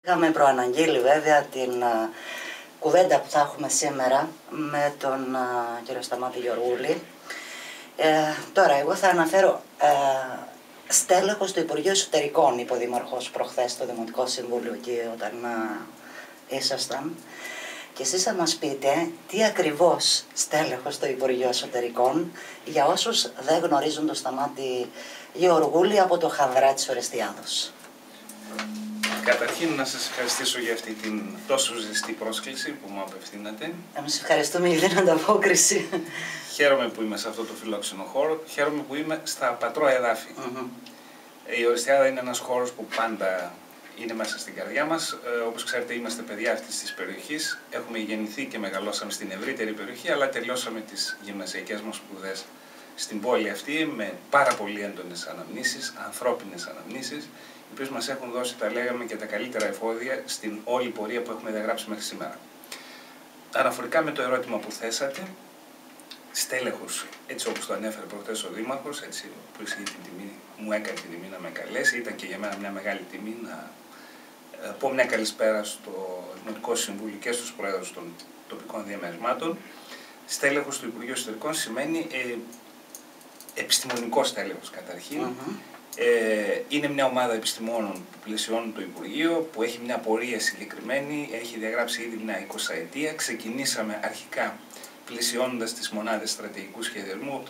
Είχαμε προαναγγείλει βέβαια την κουβέντα που θα έχουμε σήμερα με τον κύριο Σταμάτη Γεωργούλη. Τώρα εγώ θα αναφέρω στέλεχος του Υπουργείου Εσωτερικών, είπε ο Δήμαρχος προχθές στο Δημοτικό Συμβούλιο εκεί όταν ήσασταν. Και εσείς θα μας πείτε τι ακριβώς στέλεχος στο Υπουργείο Εσωτερικών για όσους δεν γνωρίζουν τον Σταμάτη Γεωργούλη από το Χανδρά της Ορεστιάδος. Καταρχήν να σας ευχαριστήσω για αυτή την τόσο ζεστή πρόσκληση που μου απευθύνατε. Εμείς ευχαριστούμε για την ανταπόκριση. Χαίρομαι που είμαι σε αυτό το φιλόξενο χώρο, χαίρομαι που είμαι στα πατρό εδάφη. Η Ορεστιάδα είναι ένας χώρος που πάντα είναι μέσα στην καρδιά μας. Όπως ξέρετε είμαστε παιδιά αυτής της περιοχής, έχουμε γεννηθεί και μεγαλώσαμε στην ευρύτερη περιοχή, αλλά τελειώσαμε τις γυμνασιακές μας σπουδές στην πόλη αυτή με πάρα πολύ έντονες αναμνήσεις, ανθρώπινες αναμνήσεις, οι οποίες μας έχουν δώσει, τα λέγαμε, και τα καλύτερα εφόδια στην όλη πορεία που έχουμε διαγράψει μέχρι σήμερα. Αναφορικά με το ερώτημα που θέσατε, στέλεχος, έτσι όπως το ανέφερε προχθές ο Δήμαρχος, έτσι που μου έκανε την τιμή να με καλέσει, ήταν και για μένα μια μεγάλη τιμή να πω μια καλησπέρα στο Δημοτικό Συμβούλιο και στους Προέδρους των τοπικών διαμερισμάτων. Στέλεχος του Υπουργείου Εσωτερικών σημαίνει επιστημονικό στέλεχος καταρχήν. Είναι μια ομάδα επιστημόνων που πλαισιώνουν το Υπουργείο, που έχει μια πορεία συγκεκριμένη, έχει διαγράψει ήδη μια 20ετία. Ξεκινήσαμε αρχικά πλαισιώνοντας τις μονάδες στρατηγικού σχεδιασμού, από το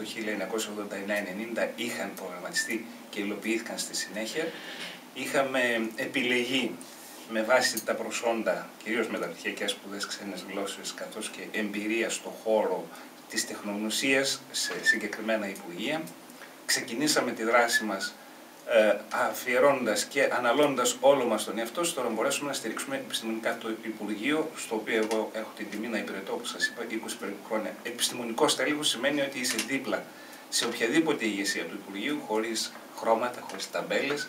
1989-90 είχαν προγραμματιστεί και υλοποιήθηκαν στη συνέχεια. Είχαμε επιλεγεί με βάση τα προσόντα, κυρίως μεταπτυχιακές σπουδές, ξένες γλώσσες, καθώς και εμπειρία στον χώρο της τεχνογνωσίας σε συγκεκριμένα υπουργεία. Ξεκινήσαμε τη δράση μας αφιερώνοντας και αναλώνοντας όλο μας τον εαυτό, στο να μπορέσουμε να στηρίξουμε επιστημονικά το Υπουργείο, στο οποίο εγώ έχω την τιμή να υπηρετώ, όπως σας είπα, 20 περίπου χρόνια. Επιστημονικό στέλεχος σημαίνει ότι είσαι δίπλα σε οποιαδήποτε ηγεσία του Υπουργείου, χωρίς χρώματα, χωρίς ταμπέλες.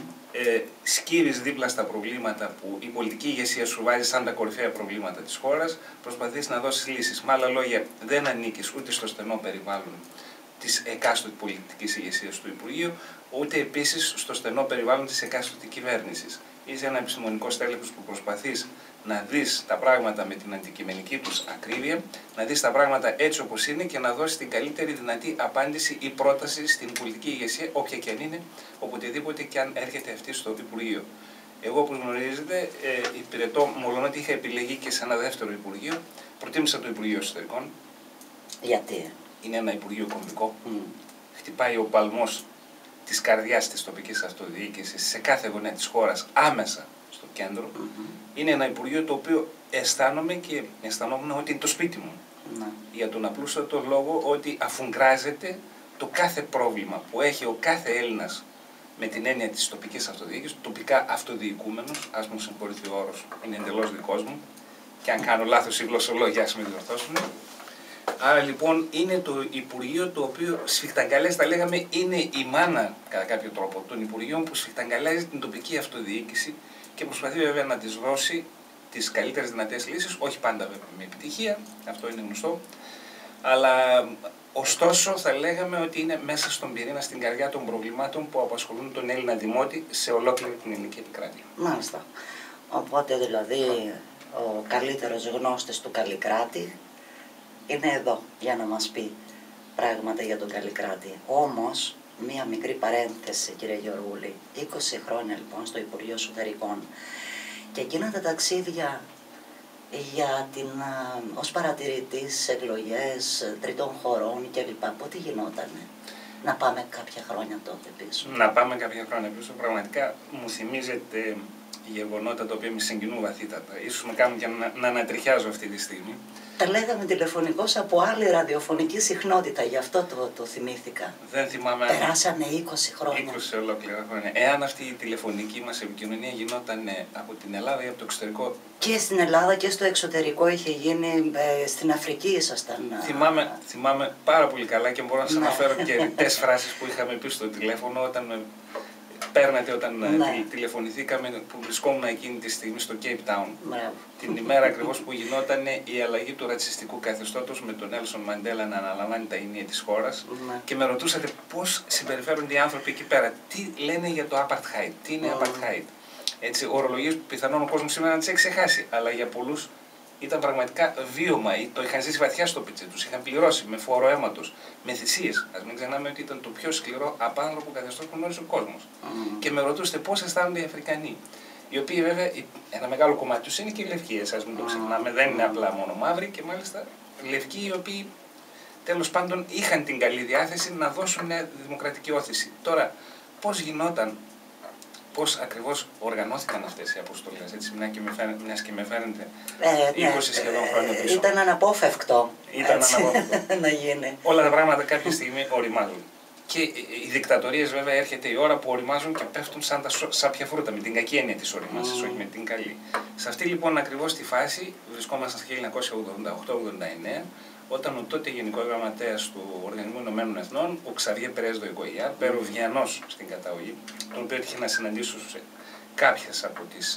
Σκύβεις δίπλα στα προβλήματα που η πολιτική ηγεσία σου βάζει σαν τα κορυφαία προβλήματα της χώρας, προσπαθείς να δώσεις λύσεις. Με άλλα λόγια, δεν ανήκεις ούτε στο στενό περιβάλλον της εκάστοτε πολιτικής ηγεσίας του Υπουργείου, ούτε επίσης στο στενό περιβάλλον της εκάστοτε κυβέρνησης. Είσαι ένα επιστημονικό στέλεχος που προσπαθείς να δεις τα πράγματα με την αντικειμενική τους ακρίβεια, να δεις τα πράγματα έτσι όπως είναι και να δώσεις την καλύτερη δυνατή απάντηση ή πρόταση στην πολιτική ηγεσία, όποια και αν είναι, οποτεδήποτε και αν έρχεται αυτή στο Υπουργείο. Εγώ, όπως γνωρίζετε, υπηρετώ, μολονότι είχα επιλεγεί και σε ένα δεύτερο Υπουργείο, προτίμησα το Υπουργείο Εσωτερικών. Γιατί? Είναι ένα Υπουργείο κομβικό. Χτυπάει ο παλμός της καρδιάς της τοπικής αυτοδιοίκησης σε κάθε γωνιά της χώρας, άμεσα στο κέντρο. Είναι ένα Υπουργείο το οποίο αισθάνομαι και αισθανόμουν ότι είναι το σπίτι μου. Για τον απλούστατο λόγο ότι αφουγκράζεται το κάθε πρόβλημα που έχει ο κάθε Έλληνας με την έννοια της τοπικής αυτοδιοίκησης, τοπικά αυτοδιοικούμενος, ας μου συγχωρηθεί ο όρος, είναι εντελώς δικός μου, και αν κάνω λάθος οι γλωσσολόγοι ας με διορθώσουν. Άρα λοιπόν είναι το Υπουργείο το οποίο σφιχταγκαλιάζει, τα λέγαμε, είναι η μάνα κατά κάποιο τρόπο των Υπουργείων που σφιχταγκαλιάζει την τοπική αυτοδιοίκηση και προσπαθεί βέβαια να της δώσει τις καλύτερες δυνατές λύσεις, όχι πάντα βέβαια με επιτυχία, αυτό είναι γνωστό, αλλά ωστόσο θα λέγαμε ότι είναι μέσα στον πυρήνα, στην καρδιά των προβλημάτων που απασχολούν τον Έλληνα Δημότη σε ολόκληρη την ελληνική επικράτεια. Μάλιστα. Οπότε δηλαδή ο καλύτερος γνώστης του Καλλικράτη είναι εδώ για να μας πει πράγματα για τον Καλλικράτη. Όμως, μία μικρή παρένθεση, κύριε Γεωργούλη, 20 χρόνια λοιπόν στο Υπουργείο Εσωτερικών και εκείνα τα ταξίδια για ως παρατηρητής σε εκλογές τρίτων χωρών κλπ. Πότε γινότανε? Να πάμε κάποια χρόνια τότε πίσω. Να πάμε κάποια χρόνια πίσω, πραγματικά μου θυμίζετε γεγονότα τα οποία με συγκινούν βαθύτατα. Ίσως με κάνουν και να ανατριχιάζω αυτή τη στιγμή. Τα λέγαμε τηλεφωνικώς από άλλη ραδιοφωνική συχνότητα, γι' αυτό το θυμήθηκα. Δεν θυμάμαι. Περάσανε 20 χρόνια. 20 ολόκληρα χρόνια. Εάν αυτή η τηλεφωνική μας επικοινωνία γινόταν από την Ελλάδα ή από το εξωτερικό. Και στην Ελλάδα και στο εξωτερικό είχε γίνει, στην Αφρική ήσασταν. Θυμάμαι πάρα πολύ καλά και μπορώ να σας αναφέρω και ρητές φράσεις που είχαμε πει στο τηλέφωνο όταν παίρνατε, όταν τηλεφωνηθήκαμε, που βρισκόμουν εκείνη τη στιγμή στο Cape Town. Την ημέρα ακριβώς που γινόταν η αλλαγή του ρατσιστικού καθεστώτος με τον Νέλσον Μαντέλα να αναλαμβάνει τα ηνία της χώρας. Και με ρωτούσατε πώς συμπεριφέρονται οι άνθρωποι εκεί πέρα. Τι λένε για το Apartheid, τι είναι Apartheid. Έτσι, ορολογίες που πιθανόν ο κόσμος σήμερα να τις έχει ξεχάσει. Αλλά για πολλούς ήταν πραγματικά βίωμα. Το είχαν ζήσει βαθιά στο πίτσο τους. Είχαν πληρώσει με φόρο αίματος, με θυσίες. Ας μην ξεχνάμε ότι ήταν το πιο σκληρό απάνθρωπο καθεστώς που γνώρισε ο κόσμος. Και με ρωτούσατε πώς αισθάνονται οι Αφρικανοί. Οι οποίοι βέβαια, ένα μεγάλο κομμάτι τους είναι και οι λευκοί, ας μην το ξεχνάμε. Δεν είναι απλά μόνο μαύροι και μάλιστα λευκοί οι οποίοι τέλος πάντων είχαν την καλή διάθεση να δώσουν μια δημοκρατική όθηση. Τώρα, πώς γινόταν, πώς ακριβώς οργανώθηκαν αυτές οι αποστολές, έτσι, μιας και με φαίνεται 20 σχεδόν χρόνια πίσω. Ήταν αναπόφευκτο. Ήταν αναπόφευκτο να γίνει. Όλα τα πράγματα κάποια στιγμή οριμάζουν. Και οι δικτατορίες βέβαια έρχεται η ώρα που οριμάζουν και πέφτουν σαν τα σάπια φρούτα, με την κακή έννοια της οριμάσης, όχι με την καλή. Σε αυτή λοιπόν ακριβώς τη φάση βρισκόμαστε στο 1988-89, όταν ο τότε Γενικός Γραμματέας του Οργανισμού Ηνωμένων Εθνών, ο Ξαβιέ Περές δο Ικογιάρ, Περουβιανός στην καταγωγή, τον οποίο έτυχε να συναντήσω σε κάποιες από τις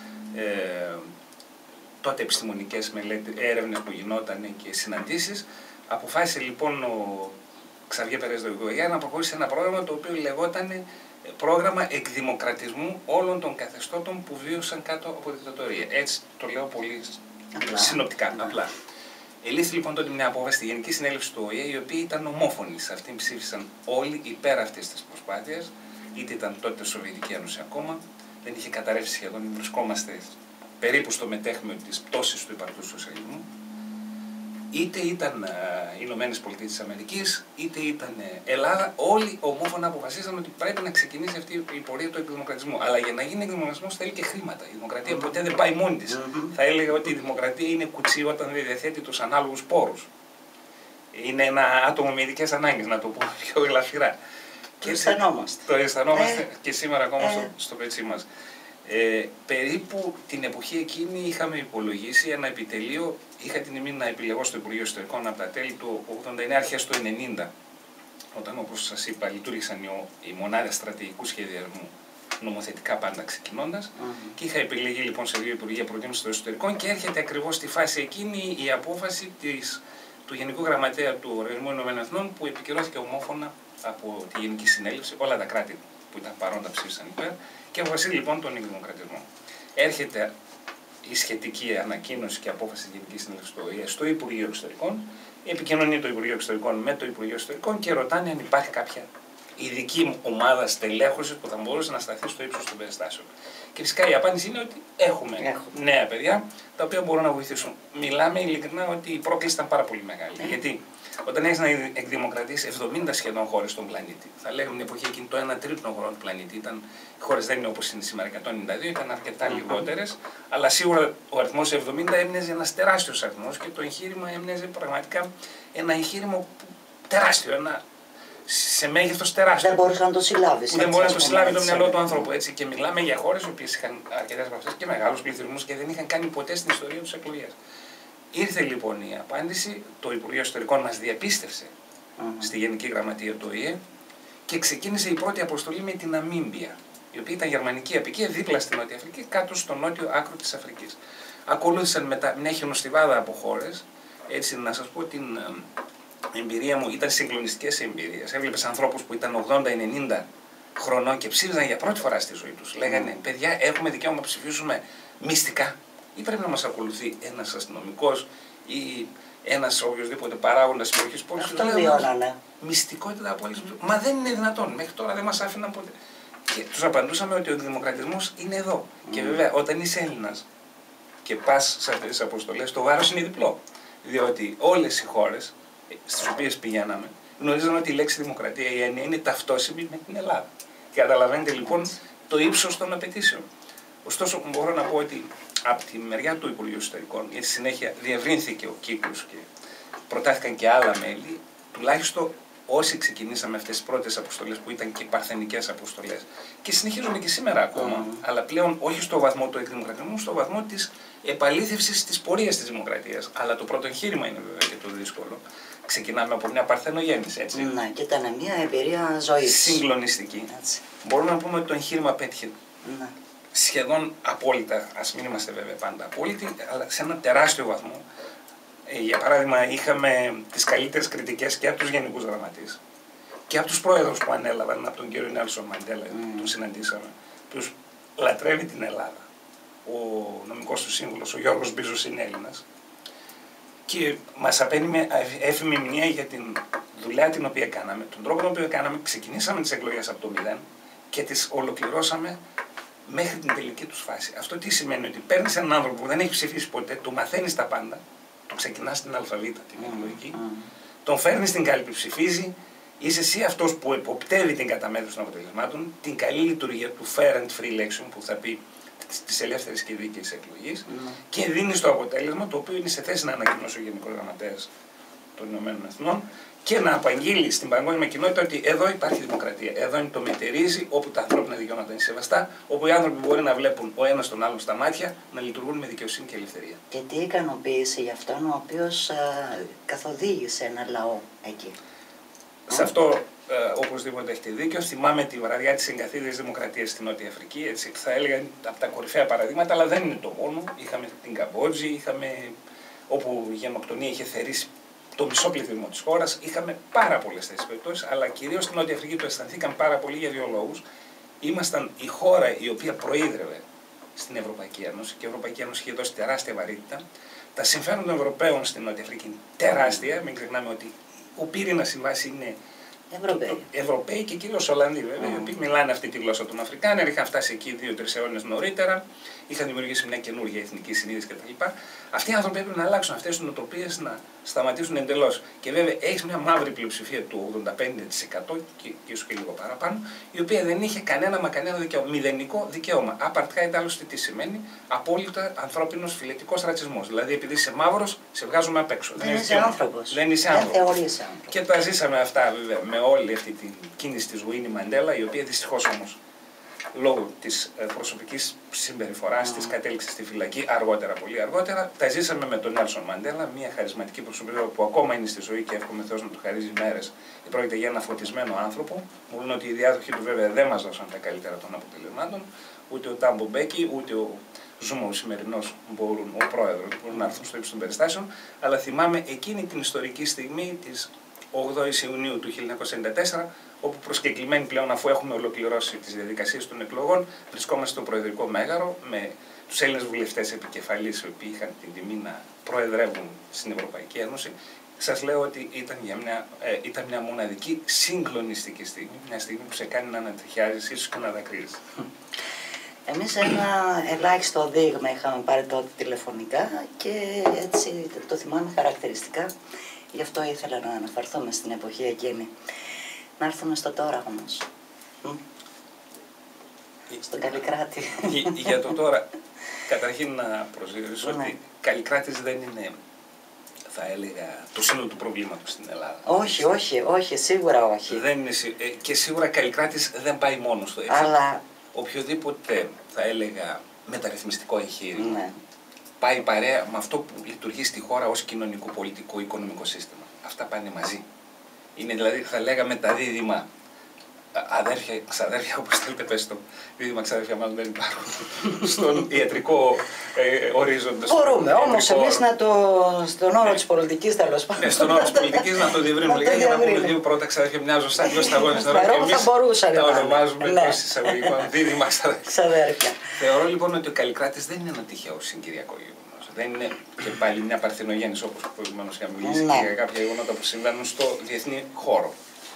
τότε επιστημονικές έρευνες που γινόταν και συναντήσεις, αποφάσισε λοιπόν ο Ξαβιέ Περές δο Ικογιάρ να προχωρήσει ένα πρόγραμμα το οποίο λεγόταν πρόγραμμα εκδημοκρατισμού όλων των καθεστώτων που βίωσαν κάτω από δικτατορία. Έτσι το λέω πολύ συνοπτικά, απλά. Ελήφθη λοιπόν τότε μια απόφαση στη Γενική Συνέλευση του ΟΗΕ, η οποία ήταν ομόφωνη. Σε αυτήν ψήφισαν όλοι υπέρ αυτής της προσπάθειας, είτε ήταν τότε Σοβιετική Ένωση ακόμα, δεν είχε καταρρεύσει σχεδόν, βρισκόμαστε περίπου στο μετέχμιο της πτώσης του υπαρκτού σοσιαλισμού. Είτε ήταν οι Ηνωμένες Πολιτείες της Αμερικής, είτε ήταν Ελλάδα, όλοι ομόφωνα αποφασίσαν ότι πρέπει να ξεκινήσει αυτή η πορεία του εκδημοκρατισμού. Αλλά για να γίνει εκδημοκρατισμός θέλει και χρήματα. Η δημοκρατία ποτέ δεν πάει μόνη της. Θα έλεγα ότι η δημοκρατία είναι κουτσί όταν δεν διαθέτει τους ανάλογους πόρους. Είναι ένα άτομο με ειδικές ανάγκες, να το πω πιο ελαφρά. Το αισθανόμαστε. Το αισθανόμαστε και σήμερα ακόμα στο πετσί μας. Περίπου την εποχή εκείνη είχαμε υπολογίσει ένα επιτελείο. Είχα την τιμή να επιλεγώ στο Υπουργείο Εσωτερικών από τα τέλη του 89, αρχές του 90, όταν, όπως σας είπα, λειτουργήσαν οι μονάδες στρατηγικού σχεδιασμού, νομοθετικά πάντα ξεκινώντας, και είχα επιλεγεί λοιπόν σε δύο Υπουργεία Προτίμησης των Εσωτερικών και έρχεται ακριβώς στη φάση εκείνη η απόφαση του Γενικού Γραμματέα του Οργανισμού Ηνωμένων Εθνών, που επικυρώθηκε ομόφωνα από τη Γενική Συνέλευση, όλα τα κράτη που ήταν παρόντα ψήφισαν υπέρ, και αποφασίζει λοιπόν τον εκδημοκρατισμό. Έρχεται η σχετική ανακοίνωση και απόφαση της Γενικής Συνέλευσης του ΟΗΕ στο Υπουργείο Εξωτερικών, επικοινωνεί το Υπουργείο Εξωτερικών με το Υπουργείο Εξωτερικών και ρωτάνε αν υπάρχει κάποια ειδική ομάδα στελέχωσης που θα μπορούσε να σταθεί στο ύψος των περιστάσεων. Και φυσικά η απάντηση είναι ότι έχουμε νέα παιδιά τα οποία μπορούν να βοηθήσουν. Μιλάμε ειλικρινά ότι η πρόκληση ήταν πάρα πολύ μεγάλη. Γιατί όταν έχεις να εκδημοκρατήσεις 70 σχεδόν χώρες στον πλανήτη, θα λέγαμε την εποχή εκείνη το 1 τρίτο των χωρών του πλανήτη, οι χώρες δεν είναι όπως είναι σήμερα 192, ήταν αρκετά λιγότερες, αλλά σίγουρα ο αριθμός 70 έμοιαζε ένας τεράστιος αριθμός και το εγχείρημα έμοιαζε πραγματικά ένα εγχείρημα τεράστιο, σε μέγεθος τεράστιο. Δεν μπορούσε να το συλλάβει. Δεν μπορεί να το συλλάβει το μυαλό του άνθρωπου. Έτσι. Και μιλάμε για χώρες οι οποίες είχαν αρκετές από αυτές και μεγάλους πληθυσμούς και δεν είχαν κάνει ποτέ στην ιστορία τους εκλογές. Ήρθε λοιπόν η απάντηση, το Υπουργείο Εσωτερικών μας διαπίστευσε στη Γενική Γραμματεία του ΟΗΕ και ξεκίνησε η πρώτη αποστολή με την Ναμίμπια, η οποία ήταν γερμανική αποικία δίπλα στην Νότια Αφρική, κάτω στο νότιο άκρο της Αφρικής. Ακολούθησαν μετά μια χιονοστιβάδα από χώρες, έτσι να σας πω την εμπειρία μου, ήταν συγκλονιστικές εμπειρίες. Έβλεπες ανθρώπους που ήταν 80-90 χρονών και ψήφιζαν για πρώτη φορά στη ζωή τους. Λέγανε, παιδιά, έχουμε δικαίωμα να ψηφίσουμε μυστικά ή πρέπει να μας ακολουθεί ένας αστυνομικός ή ένας οποιοδήποτε παράγοντας της περιοχής πόλης? Αυτό βιώνανε. Μυστικότητα από όλες. Μα δεν είναι δυνατόν. Μέχρι τώρα δεν μας άφηναν ποτέ. Και τους απαντούσαμε ότι ο δημοκρατισμός είναι εδώ. Και βέβαια, όταν είσαι Έλληνας και πας σε αυτές τις αποστολές, το βάρος είναι διπλό. Διότι όλες οι χώρες στις οποίες πηγαίναμε γνωρίζαν ότι η λέξη δημοκρατία, η έννοια, είναι ταυτόσιμη με την Ελλάδα. Και καταλαβαίνετε λοιπόν το ύψος των απαιτήσεων. Ωστόσο, μπορώ να πω ότι από τη μεριά του Υπουργείου Εσωτερικών, γιατί συνέχεια διευρύνθηκε ο κύκλος και προτάθηκαν και άλλα μέλη, τουλάχιστον όσοι ξεκινήσαμε αυτές τις πρώτες αποστολές που ήταν και παρθενικές αποστολές και συνεχίζουμε και σήμερα ακόμα, αλλά πλέον όχι στο βαθμό του εκδημοκρατισμού, στο βαθμό της επαλήθευσης της πορείας της δημοκρατίας. Αλλά το πρώτο εγχείρημα είναι βέβαια και το δύσκολο. Ξεκινάμε από μια παρθενογέννηση, έτσι. Ναι, και ήταν μια εμπειρία ζωής. Συγκλονιστική. Έτσι. Μπορούμε να πούμε ότι το εγχείρημα πέτυχε σχεδόν απόλυτα, ας μην είμαστε βέβαια πάντα απόλυτοι, αλλά σε ένα τεράστιο βαθμό. Για παράδειγμα, είχαμε τις καλύτερες κριτικές και από τους γενικούς γραμματείς και από τους πρόεδρους που ανέλαβαν, από τον κύριο Νέλσον Μαντέλα, τον συναντήσαμε. Τους λατρεύει την Ελλάδα. Ο νομικός του σύμβουλος, ο Γιώργος Μπίζος, είναι Έλληνας και μας απένει με έφημη μνήμα για την δουλειά την οποία κάναμε, τον τρόπο τον οποίο κάναμε. Ξεκινήσαμε τις εκλογές από το 0 και τις ολοκληρώσαμε μέχρι την τελική τους φάση. Αυτό τι σημαίνει? Ότι παίρνεις έναν άνθρωπο που δεν έχει ψηφίσει ποτέ, του μαθαίνεις τα πάντα, του ξεκινάς την αλφαβήτα, την εκλογική, τον φέρνεις στην κάλπη, ψηφίζει, είσαι εσύ αυτός που εποπτεύει την καταμέτρηση των αποτελεσμάτων, την καλή λειτουργία του fair and free election που θα πει της ελεύθερης και δίκαιης εκλογής, και δίνεις το αποτέλεσμα το οποίο είναι σε θέση να ανακοινώσει ο Γενικός Γραμματέας των Ηνωμένων Εθνών και να απαγγείλει στην παγκόσμια κοινότητα ότι εδώ υπάρχει δημοκρατία. Εδώ είναι το μετερίζει, όπου τα ανθρώπινα δικαιώματα είναι σεβαστά, όπου οι άνθρωποι μπορεί να βλέπουν ο ένας τον άλλον στα μάτια, να λειτουργούν με δικαιοσύνη και ελευθερία. Και τι ικανοποίηση για αυτόν ο οποίος καθοδήγησε ένα λαό εκεί. Σε αυτό οπωσδήποτε έχετε δίκιο. Θυμάμαι τη βραδιά της εγκαθίδρυσης δημοκρατίας στην Νότια Αφρική. Έτσι, θα έλεγα από τα κορυφαία παραδείγματα, αλλά δεν είναι το μόνο. Είχαμε την Καμπότζη, όπου η γενοκτονία είχε θερήσει το μισό πληθυσμό της χώρας. Είχαμε πάρα πολλές τέτοιες περιπτώσεις, αλλά κυρίως στην Νότια Αφρική το αισθανθήκαν πάρα πολύ για δύο λόγους. Ήμασταν η χώρα η οποία προείδρευε στην Ευρωπαϊκή Ένωση και η Ευρωπαϊκή Ένωση είχε δώσει τεράστια βαρύτητα. Τα συμφέροντα των Ευρωπαίων στην Νότια Αφρική είναι τεράστια. Μην ξεχνάμε ότι ο πυρήνας στη βάση είναι Ευρωπαίοι και κυρίως Ολλανδοί, βέβαια, οι οποίοι μιλάνε αυτή τη γλώσσα των Αφρικάνων. Είχαν φτάσει εκεί 2-3 αιώνες νωρίτερα, είχαν δημιουργήσει μια καινούργια εθνική συνείδηση κτλ. Αυτοί οι άνθρωποι έπρεπε να αλλάξουν αυτές τις νοοτροπίες, να σταματήσουν εντελώς. Και βέβαια έχει μια μαύρη πλειοψηφία του 85% και ίσως και λίγο παραπάνω, η οποία δεν είχε κανένα δικαίωμα, μηδενικό δικαίωμα. Apartheid άλλωστε τι σημαίνει? Απόλυτα ανθρώπινος φυλετικός ρατσισμός. Δηλαδή, επειδή είσαι μαύρος, σε βγάζουμε απ' έξω. Δεν είσαι άνθρωπος. Δεν είσαι άνθρωπος. Και τα ζήσαμε αυτά βέβαια με όλη αυτή την κίνηση της Winnie Μαντέλα, η οποία δυστυχώς όμως λόγω της προσωπικής συμπεριφοράς της κατέληξε στη φυλακή αργότερα, πολύ αργότερα. Τα ζήσαμε με τον Νέλσον Μαντέλα, μια χαρισματική προσωπικότητα που ακόμα είναι στη ζωή και εύχομαι Θεός να του χαρίζει μέρες. Πρόκειται για ένα φωτισμένο άνθρωπο. Μου λένε ότι οι διάδοχοι του βέβαια δεν μας δώσαν τα καλύτερα των αποτελεσμάτων. Ούτε ο Τάμπο Μπέκι, ούτε ο Ζούμα, ο σημερινός, ο πρόεδρος, μπορούν να έρθουν στο ύψος των περιστάσεων. Αλλά θυμάμαι εκείνη την ιστορική στιγμή της 8 Ιουνίου του 1994, όπου προσκεκλημένοι πλέον, αφού έχουμε ολοκληρώσει τις διαδικασίες των εκλογών, βρισκόμαστε στο Προεδρικό Μέγαρο με τους Έλληνες βουλευτές επικεφαλής, οι οποίοι είχαν την τιμή να προεδρεύουν στην Ευρωπαϊκή Ένωση. Σας λέω ότι ήταν μια μοναδική συγκλονιστική στιγμή, μια στιγμή που σε κάνει να ανατριχιάζεις, ίσως και να δακρύζεις. Εμείς ένα ελάχιστο δείγμα είχαμε πάρει τότε τηλεφωνικά και έτσι το θυμάμαι χαρακτηριστικά. Γι' αυτό ήθελα να αναφερθούμε στην εποχή εκείνη. Να έρθουμε στο τώρα όμως. Στον Καλλικράτη. Για το τώρα, καταρχήν να προσδιορίσω ότι Καλλικράτης δεν είναι, θα έλεγα, το σύνολο του προβλήματος στην Ελλάδα. Όχι, σίγουρα όχι. Δεν είναι, και σίγουρα Καλλικράτης δεν πάει μόνος του. Αλλά οποιοδήποτε, θα έλεγα, μεταρρυθμιστικό εγχείρημα πάει παρέα με αυτό που λειτουργεί στη χώρα ως κοινωνικό, πολιτικό, οικονομικό σύστημα. Αυτά πάνε μαζί. Είναι δηλαδή, θα λέγαμε, τα δίδυμα αδέρφια, ξαδέρφια, όπως θέλετε πες το. Δίδυμα, ξαδέρφια μάλλον δεν υπάρχουν στον ιατρικό ορίζοντα. Μπορούμε όμως εμείς στον όρο της πολιτικής, τέλος πάντων. Στον όρο της πολιτικής να το διευρύνουμε λίγα για να πούμε δύο πρώτα ξαδέρφια μοιάζουν σαν δυο σταγόνες τώρα και εμείς τα ονομάζουμε εντός εισαγωγικών δίδυμα ξαδέρφια. Θεωρώ λοιπόν ότι ο Καλλικράτης δεν είναι ένα τυχαίο συγκυριακό γεγονός. Δεν είναι και πάλι μια παρθενογέννηση όπως προηγουμένως είχαμε μιλήσει για κάποια γεγονότα που συμβαίνουν στο διεθνή χώρο.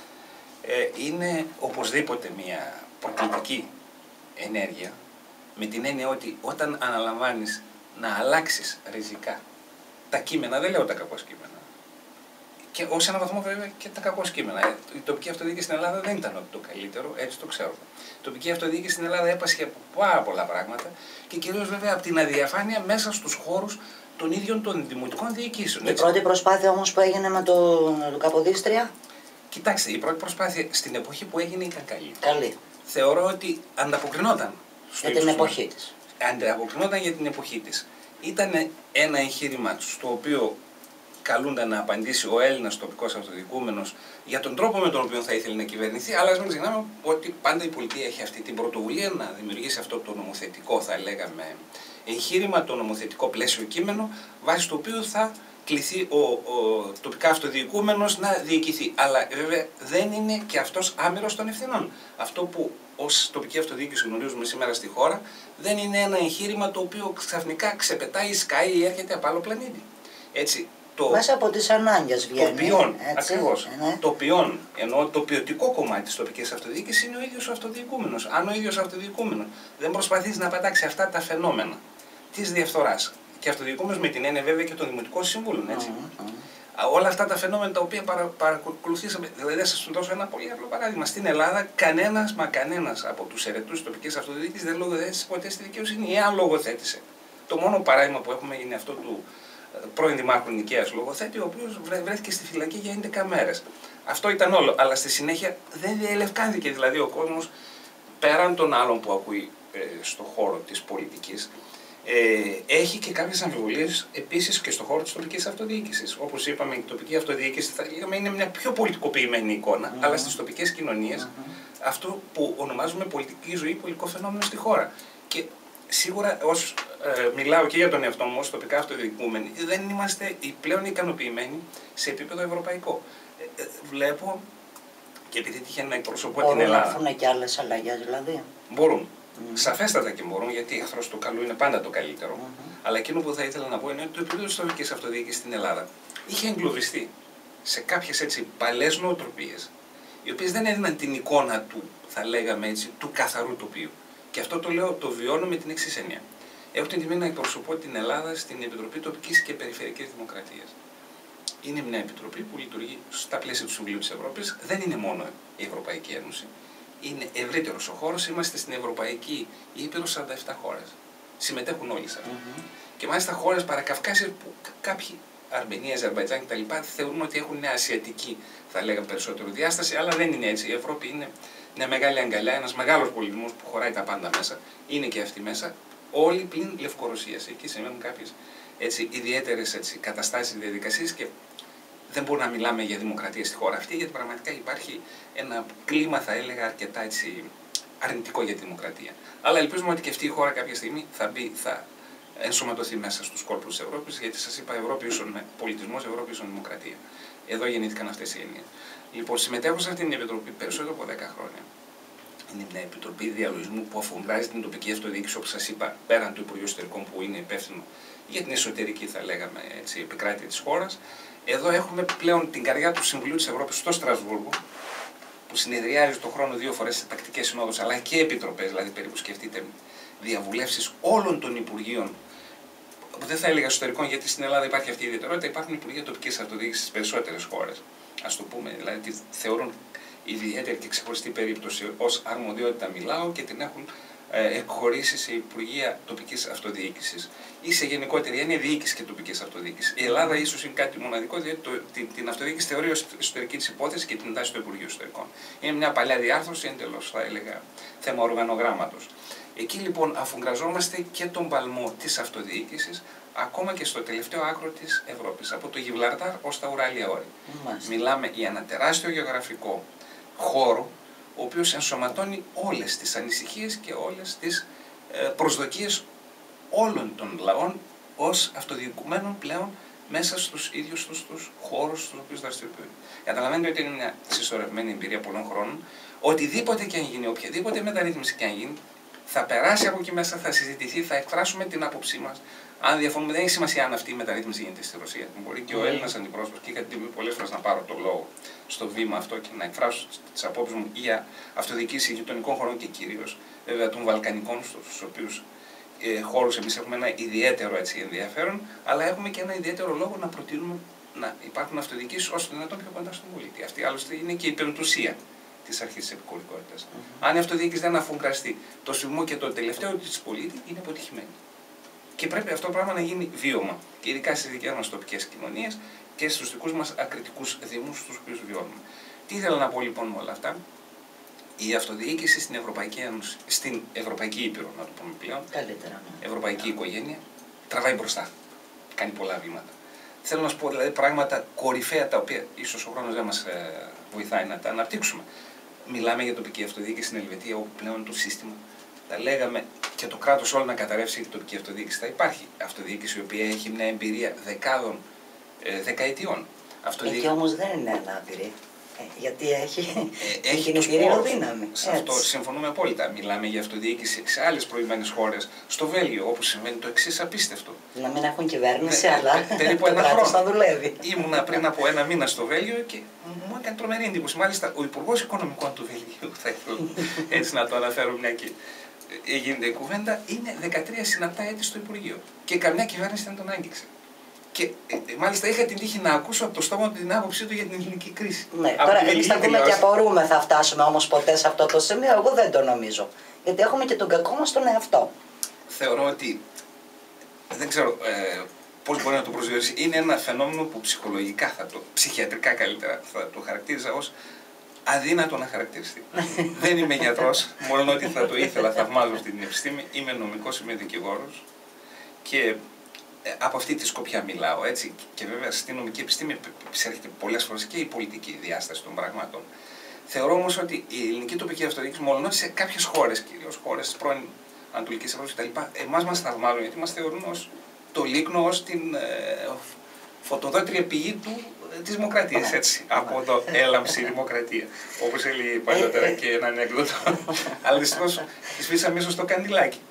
Είναι οπωσδήποτε μια προκλητική ενέργεια, με την έννοια ότι όταν αναλαμβάνεις να αλλάξεις ριζικά τα κείμενα, δεν λέω τα κακώς κείμενα, και ως έναν βαθμό βέβαια και τα κακώς κείμενα. Η τοπική αυτοδιοίκηση στην Ελλάδα δεν ήταν το καλύτερο, έτσι το ξέρω. Η τοπική αυτοδιοίκηση στην Ελλάδα έπασχε από πάρα πολλά πράγματα και κυρίως βέβαια από την αδιαφάνεια μέσα στους χώρους των ίδιων των δημοτικών διοικήσεων. Η πρώτη προσπάθεια όμως που έγινε με το Καποδίστρια. Κοιτάξτε, η πρώτη προσπάθεια στην εποχή που έγινε ήταν καλή. Θεωρώ ότι ανταποκρινόταν για την εποχή της. Ανταποκρινόταν για την εποχή της. Ήταν ένα εγχείρημα στο οποίο καλούνταν να απαντήσει ο Έλληνας τοπικός αυτοδιοικούμενος για τον τρόπο με τον οποίο θα ήθελε να κυβερνηθεί, αλλά ας μην ξεχνάμε ότι πάντα η πολιτεία έχει αυτή την πρωτοβουλία να δημιουργήσει αυτό το νομοθετικό, θα λέγαμε, εγχείρημα, το νομοθετικό πλαίσιο κείμενο, βάσει το οποίο θα κληθεί ο τοπικά αυτοδιοικούμενος να διοικηθεί. Αλλά βέβαια δεν είναι και αυτός άμερος των ευθυνών. Αυτό που ως τοπική αυτοδιοίκηση γνωρίζουμε σήμερα στη χώρα, δεν είναι ένα εγχείρημα το οποίο ξαφνικά ξεπετάει, σκάει ή έρχεται από άλλο πλανήτη. Έτσι, μέσα από τις ανάγκες βγαίνει. Το ποιόν, ακριβώς. Ναι. Το ποιόν, ενώ το ποιοτικό κομμάτι της τοπικής αυτοδιοίκησης είναι ο ίδιος ο αυτοδιοικούμενος. Αν ο ίδιος ο αυτοδιοικούμενος δεν προσπαθήσει να πατάξει αυτά τα φαινόμενα της διαφθοράς, και αυτοδιοικούμενος με την έννοια βέβαια και των δημοτικών συμβούλων, έτσι. Όλα αυτά τα φαινόμενα τα οποία παρακολουθήσαμε, δηλαδή θα σας δώσω ένα πολύ απλό παράδειγμα. Στην Ελλάδα, κανένας από τους ερετούς τοπικής αυτοδιοίκησης δεν λογοθέτησε ποτέ στη δικαιοσύνη, ή αν λογοθέτησε. Το μόνο παράδειγμα που έχουμε είναι αυτό του πρώην Δημάρχου Νικαίας λογοθέτη, ο οποίος βρέθηκε στη φυλακή για 11 μέρες. Αυτό ήταν όλο. Αλλά στη συνέχεια δεν διελευκάνθηκε. Δηλαδή ο κόσμος, πέραν των άλλων που ακούει στον χώρο της πολιτικής, έχει και κάποιες αμφιβολίες επίσης και στον χώρο της τοπικής αυτοδιοίκησης. Όπως είπαμε, η τοπική αυτοδιοίκηση θα λέγαμε είναι μια πιο πολιτικοποιημένη εικόνα, αλλά στις τοπικές κοινωνίες αυτό που ονομάζουμε πολιτική ζωή, πολιτικό φαινόμενο στη χώρα. Και σίγουρα, μιλάω και για τον εαυτό μου ως τοπικά αυτοδιοικούμενοι, δεν είμαστε πλέον ικανοποιημένοι σε επίπεδο ευρωπαϊκό. Βλέπω, και επειδή τύχει να εκπροσωπώ την Ελλάδα. Μπορούν να έρθουν και άλλες αλλαγές δηλαδή. Μπορούν. Σαφέστατα και μπορούν, γιατί εχθρός του καλού είναι πάντα το καλύτερο. Αλλά εκείνο που θα ήθελα να πω είναι ότι το επίπεδο της τοπικής αυτοδιοίκησης στην Ελλάδα είχε εγκλωβιστεί σε κάποιες έτσι παλαιές νοοτροπίες, οι οποίες δεν έδιναν την εικόνα του, θα λέγαμε έτσι, του καθαρού τοπίου. Και αυτό το λέω, το βιώνω με την εξής έννοια. Έχω την τιμή να εκπροσωπώ την Ελλάδα στην Επιτροπή Τοπικής και Περιφερειακής Δημοκρατίας. Είναι μια επιτροπή που λειτουργεί στα πλαίσια του Συμβουλίου της Ευρώπης. Δεν είναι μόνο η Ευρωπαϊκή Ένωση. Είναι ευρύτερος ο χώρος. Είμαστε στην Ευρωπαϊκή Ήπειρο 47 χώρες. Συμμετέχουν όλοι σε αυτό. Και μάλιστα χώρες παρακαυκάσιες που κάποιοι, Αρμενία, Αζερμπαϊτζάν κτλ., θεωρούν ότι έχουν μια ασιατική, θα λέγαμε, περισσότερο διάσταση, αλλά δεν είναι έτσι. Η Ευρώπη είναι μια μεγάλη αγκαλιά, ένας μεγάλος πολιτισμός που χωράει τα πάντα μέσα. Είναι και αυτή μέσα. Όλοι πλην Λευκορωσίας. Εκεί συμβαίνουν κάποιες ιδιαίτερες καταστάσεις, διαδικασίες και δεν μπορούμε να μιλάμε για δημοκρατία στη χώρα αυτή, γιατί πραγματικά υπάρχει ένα κλίμα, θα έλεγα, αρκετά αρνητικό για τη δημοκρατία. Αλλά ελπίζουμε ότι και αυτή η χώρα κάποια στιγμή θα ενσωματωθεί μέσα στους κόλπους της Ευρώπης, γιατί σας είπα, Ευρώπη ίσον πολιτισμός, Ευρώπη ίσον δημοκρατία. Εδώ γεννήθηκαν αυτές οι έννοιες. Λοιπόν, συμμετέχω σε αυτή την επιτροπή περισσότερο από 10 χρόνια. Είναι μια επιτροπή διαλογισμού που αφουγκράζει την τοπική αυτοδιοίκηση, όπως σας είπα, πέραν του Υπουργείου Εσωτερικών που είναι υπεύθυνο για την εσωτερική, θα λέγαμε, επικράτεια της χώρας. Εδώ έχουμε πλέον την καρδιά του Συμβουλίου της Ευρώπης στο Στρασβούργο, που συνεδριάζει το χρόνο 2 φορές σε τακτικές συνόδους, αλλά και επιτροπές, δηλαδή περίπου σκεφτείτε διαβουλεύσεις όλων των Υπουργείων. Δεν θα έλεγα εσωτερικών, γιατί στην Ελλάδα υπάρχει αυτή η ιδιαιτερότητα. Υπάρχουν Υπουργεία τοπικής αυτοδιοίκησης στις περισσότερες χώρες. Ας το πούμε, δηλαδή θεωρούν ιδιαίτερη και ξεχωριστή περίπτωση ως αρμοδιότητα μιλάω και την έχουν εκχωρήσει σε Υπουργεία τοπικής αυτοδιοίκησης ή σε γενικότερη έννοια διοίκηση και τοπικής αυτοδιοίκησης. Η Ελλάδα ίσως είναι κάτι μοναδικό, διότι την αυτοδιοίκηση θεωρεί ως εσωτερική της υπόθεση και την εντάσσει στο Υπουργείο Εσωτερικών. Είναι μια παλιά διάρθρωση, εντελώς θα έλεγα θέμα οργανογράμματος. Εκεί λοιπόν αφουγκραζόμαστε και τον παλμό της αυτοδιοίκησης, ακόμα και στο τελευταίο άκρο της Ευρώπης, από το Γιβραλτάρ ως τα Ουράλια όρη. Μιλάμε για ένα τεράστιο γεωγραφικό χώρο, ο οποίος ενσωματώνει όλες τις ανησυχίες και όλες τις προσδοκίες όλων των λαών ως αυτοδιοικουμένων πλέον μέσα στους ίδιους τους χώρους στους οποίους δραστηριοποιούν. Καταλαβαίνετε ότι είναι μια συσσωρευμένη εμπειρία πολλών χρόνων. Οτιδήποτε και αν γίνει, οποιαδήποτε μεταρρύθμιση και αν γίνει, θα περάσει από εκεί μέσα, θα συζητηθεί, θα εκφράσουμε την άποψή μας. Αν διαφωνούμε, δεν έχει σημασία αν αυτή η μεταρρύθμιση γίνεται στη Ρωσία. Μπορεί και ο Έλληνας αντιπρόσωπος, και είχα την τιμή πολλές φορές να πάρω το λόγο στο βήμα αυτό και να εκφράσω τις απόψεις μου για αυτοδιοίκηση γειτονικών χωρών και κυρίως βέβαια των Βαλκανικών, στους οποίους χώρους εμείς έχουμε ένα ιδιαίτερο ενδιαφέρον, αλλά έχουμε και ένα ιδιαίτερο λόγο να προτείνουμε να υπάρχουν αυτοδιοικήσεις όσο το δυνατόν πιο κοντά στον πολίτη. Αυτή άλλωστε είναι και η πεμπτουσία της αρχής της επικουρικότητας. Αν η αυτοδιοίκηση δεν αφουγκραστεί το σφιγμό και το τελευταίο της πολίτη, είναι αποτυχημένη. Και πρέπει αυτό το πράγμα να γίνει βίωμα, και ειδικά στις δικές μας τοπικές κοινωνίες και στους δικούς μας ακριτικούς δήμους, στους οποίους βιώνουμε. Τι ήθελα να πω λοιπόν με όλα αυτά? Η αυτοδιοίκηση στην Ευρωπαϊκή Ένωση, στην Ευρωπαϊκή Ήπειρο, να το πούμε πλέον, καλύτερα, ευρωπαϊκή οικογένεια, τραβάει μπροστά. Κάνει πολλά βήματα. Θέλω να σου πω δηλαδή πράγματα κορυφαία, τα οποία ίσως ο χρόνος δεν μας βοηθάει να τα αναπτύξουμε. Μιλάμε για τοπική αυτοδιοίκηση στην Ελβετία, όπου πλέον το σύστημα, τα λέγαμε, και το κράτος όλο να καταρρεύσει η τοπική αυτοδιοίκηση. Θα υπάρχει αυτοδιοίκηση η οποία έχει μια εμπειρία δεκαετιών. Εκεί όμως δεν είναι ανάπηρη. Γιατί έχει κινητήριο δύναμη. Σε αυτό συμφωνούμε απόλυτα. Μιλάμε για αυτοδιοίκηση σε άλλες προηγμένες χώρες. Στο Βέλγιο, όπου συμβαίνει το εξής απίστευτο. Να μην έχουν κυβέρνηση, αλλά περίπου το ένα κράτος χρόνο θα δουλεύει. Ήμουνα πριν από ένα μήνα στο Βέλγιο και μου έκανε τρομερή εντύπωση. Μάλιστα, ο Υπουργός Οικονομικών του Βελγίου, θα ήθελα έτσι να το αναφέρω μια και γίνεται η κουβέντα, είναι 13 συναπτά έτη στο Υπουργείο. Και καμιά κυβέρνηση δεν τον άγγιξε. Και μάλιστα είχα την τύχη να ακούσω από το στόμα του την άποψή του για την ελληνική κρίση. Ναι, τώρα εμείς θα πούμε και απορούμε, θα φτάσουμε όμως ποτέ σε αυτό το σημείο. Εγώ δεν το νομίζω. Γιατί έχουμε και τον κακό μας τον εαυτό. Θεωρώ ότι δεν ξέρω πώς μπορεί να το προσδιορίσει. Είναι ένα φαινόμενο που ψυχολογικά, ψυχιατρικά καλύτερα, θα το χαρακτήριζα ως αδύνατο να χαρακτηριστεί. Δεν είμαι γιατρός, μόνο ότι θα το ήθελα, θαυμάζω στην επιστήμη. Είμαι νομικός, είμαι δικηγόρος και από αυτή τη σκοπιά μιλάω, έτσι. Και βέβαια στην νομική επιστήμη επισέρχεται πολλές φορές και η πολιτική διάσταση των πραγμάτων. Θεωρώ όμως ότι η ελληνική τοπική αυτοδιοίκηση, μόνο ότι σε κάποιες χώρες, κυρίως χώρες της πρώην Ανατολικής Ευρώπης κτλ., εμάς μας θαυμάζουν γιατί μας θεωρούν ως το λίκνο, ως την φωτοδότρια πηγή της δημοκρατίας, έτσι. Από εδώ έλαμψη η δημοκρατία, όπως έλεγε παλιότερα και ένα ανέκδοτο. Αλλά δυστυχώς σβήσαμε ίσως το καντιλάκι.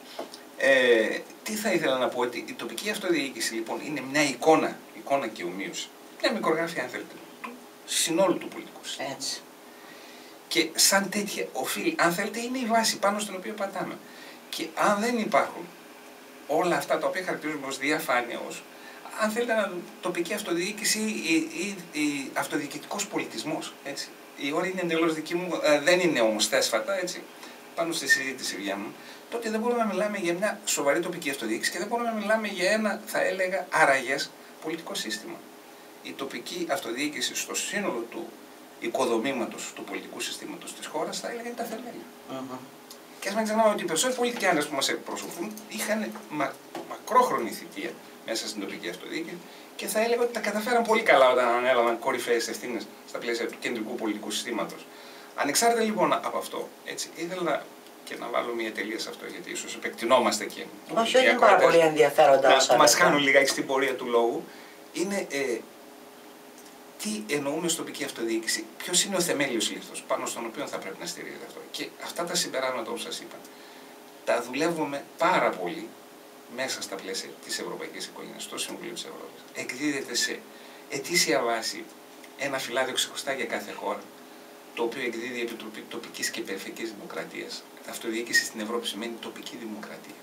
Τι θα ήθελα να πω, ότι η τοπική αυτοδιοίκηση λοιπόν είναι μια εικόνα και ομοίωση. Μια μικρογραφία, αν θέλετε, του συνόλου του πολιτικού συστήματος. Έτσι. Και σαν τέτοια οφείλει, αν θέλετε, είναι η βάση πάνω στην οποία πατάμε. Και αν δεν υπάρχουν όλα αυτά τα οποία χαρακτηρίζουμε ως διαφάνεια, ως, αν θέλετε, τοπική αυτοδιοίκηση ή αυτοδιοικητικός πολιτισμός, έτσι. Η όρη είναι εντελώς δική μου, δεν είναι όμως θέσφατα, έτσι, πάνω στη συζήτηση βγαίνουν. Τότε δεν μπορούμε να μιλάμε για μια σοβαρή τοπική αυτοδιοίκηση και δεν μπορούμε να μιλάμε για ένα, θα έλεγα, άραγες πολιτικό σύστημα. Η τοπική αυτοδιοίκηση στο σύνολο του οικοδομήματος του πολιτικού συστήματος της χώρας, θα έλεγα, είναι τα θεμέλια. Και ας μην ξεχνάμε ότι οι περισσότεροι πολιτικοί που μας εκπροσωπούν είχαν μακρόχρονη θητεία μέσα στην τοπική αυτοδιοίκηση και θα έλεγα ότι τα καταφέραν πολύ καλά όταν ανέλαβαν κορυφαίες ευθύνες στα πλαίσια του κεντρικού πολιτικού συστήματος. Ανεξάρτητα λοιπόν από αυτό, έτσι, ήθελα και να βάλω μια τελεία σε αυτό, γιατί ίσως επεκτηνόμαστε και. Όχι, είναι πάρα πολύ ενδιαφέροντα όσα μας κάνουν λιγάκι στην πορεία του λόγου. Είναι τι εννοούμε στην τοπική αυτοδιοίκηση, ποιος είναι ο θεμέλιος λίθος πάνω στον οποίο θα πρέπει να στηρίζεται αυτό. Και αυτά τα συμπεράσματα, όπως σας είπα, τα δουλεύουμε πάρα πολύ μέσα στα πλαίσια της Ευρωπαϊκής Οικογένειας, στο Συμβουλίο της Ευρώπης. Εκδίδεται σε ετήσια βάση ένα φυλάδιο ξεχωριστά για κάθε χώρα, το οποίο εκδίδει η Επιτροπή Τοπικής και Περιφερειακής Δημοκρατίας. Αυτοδιοίκηση στην Ευρώπη σημαίνει τοπική δημοκρατία.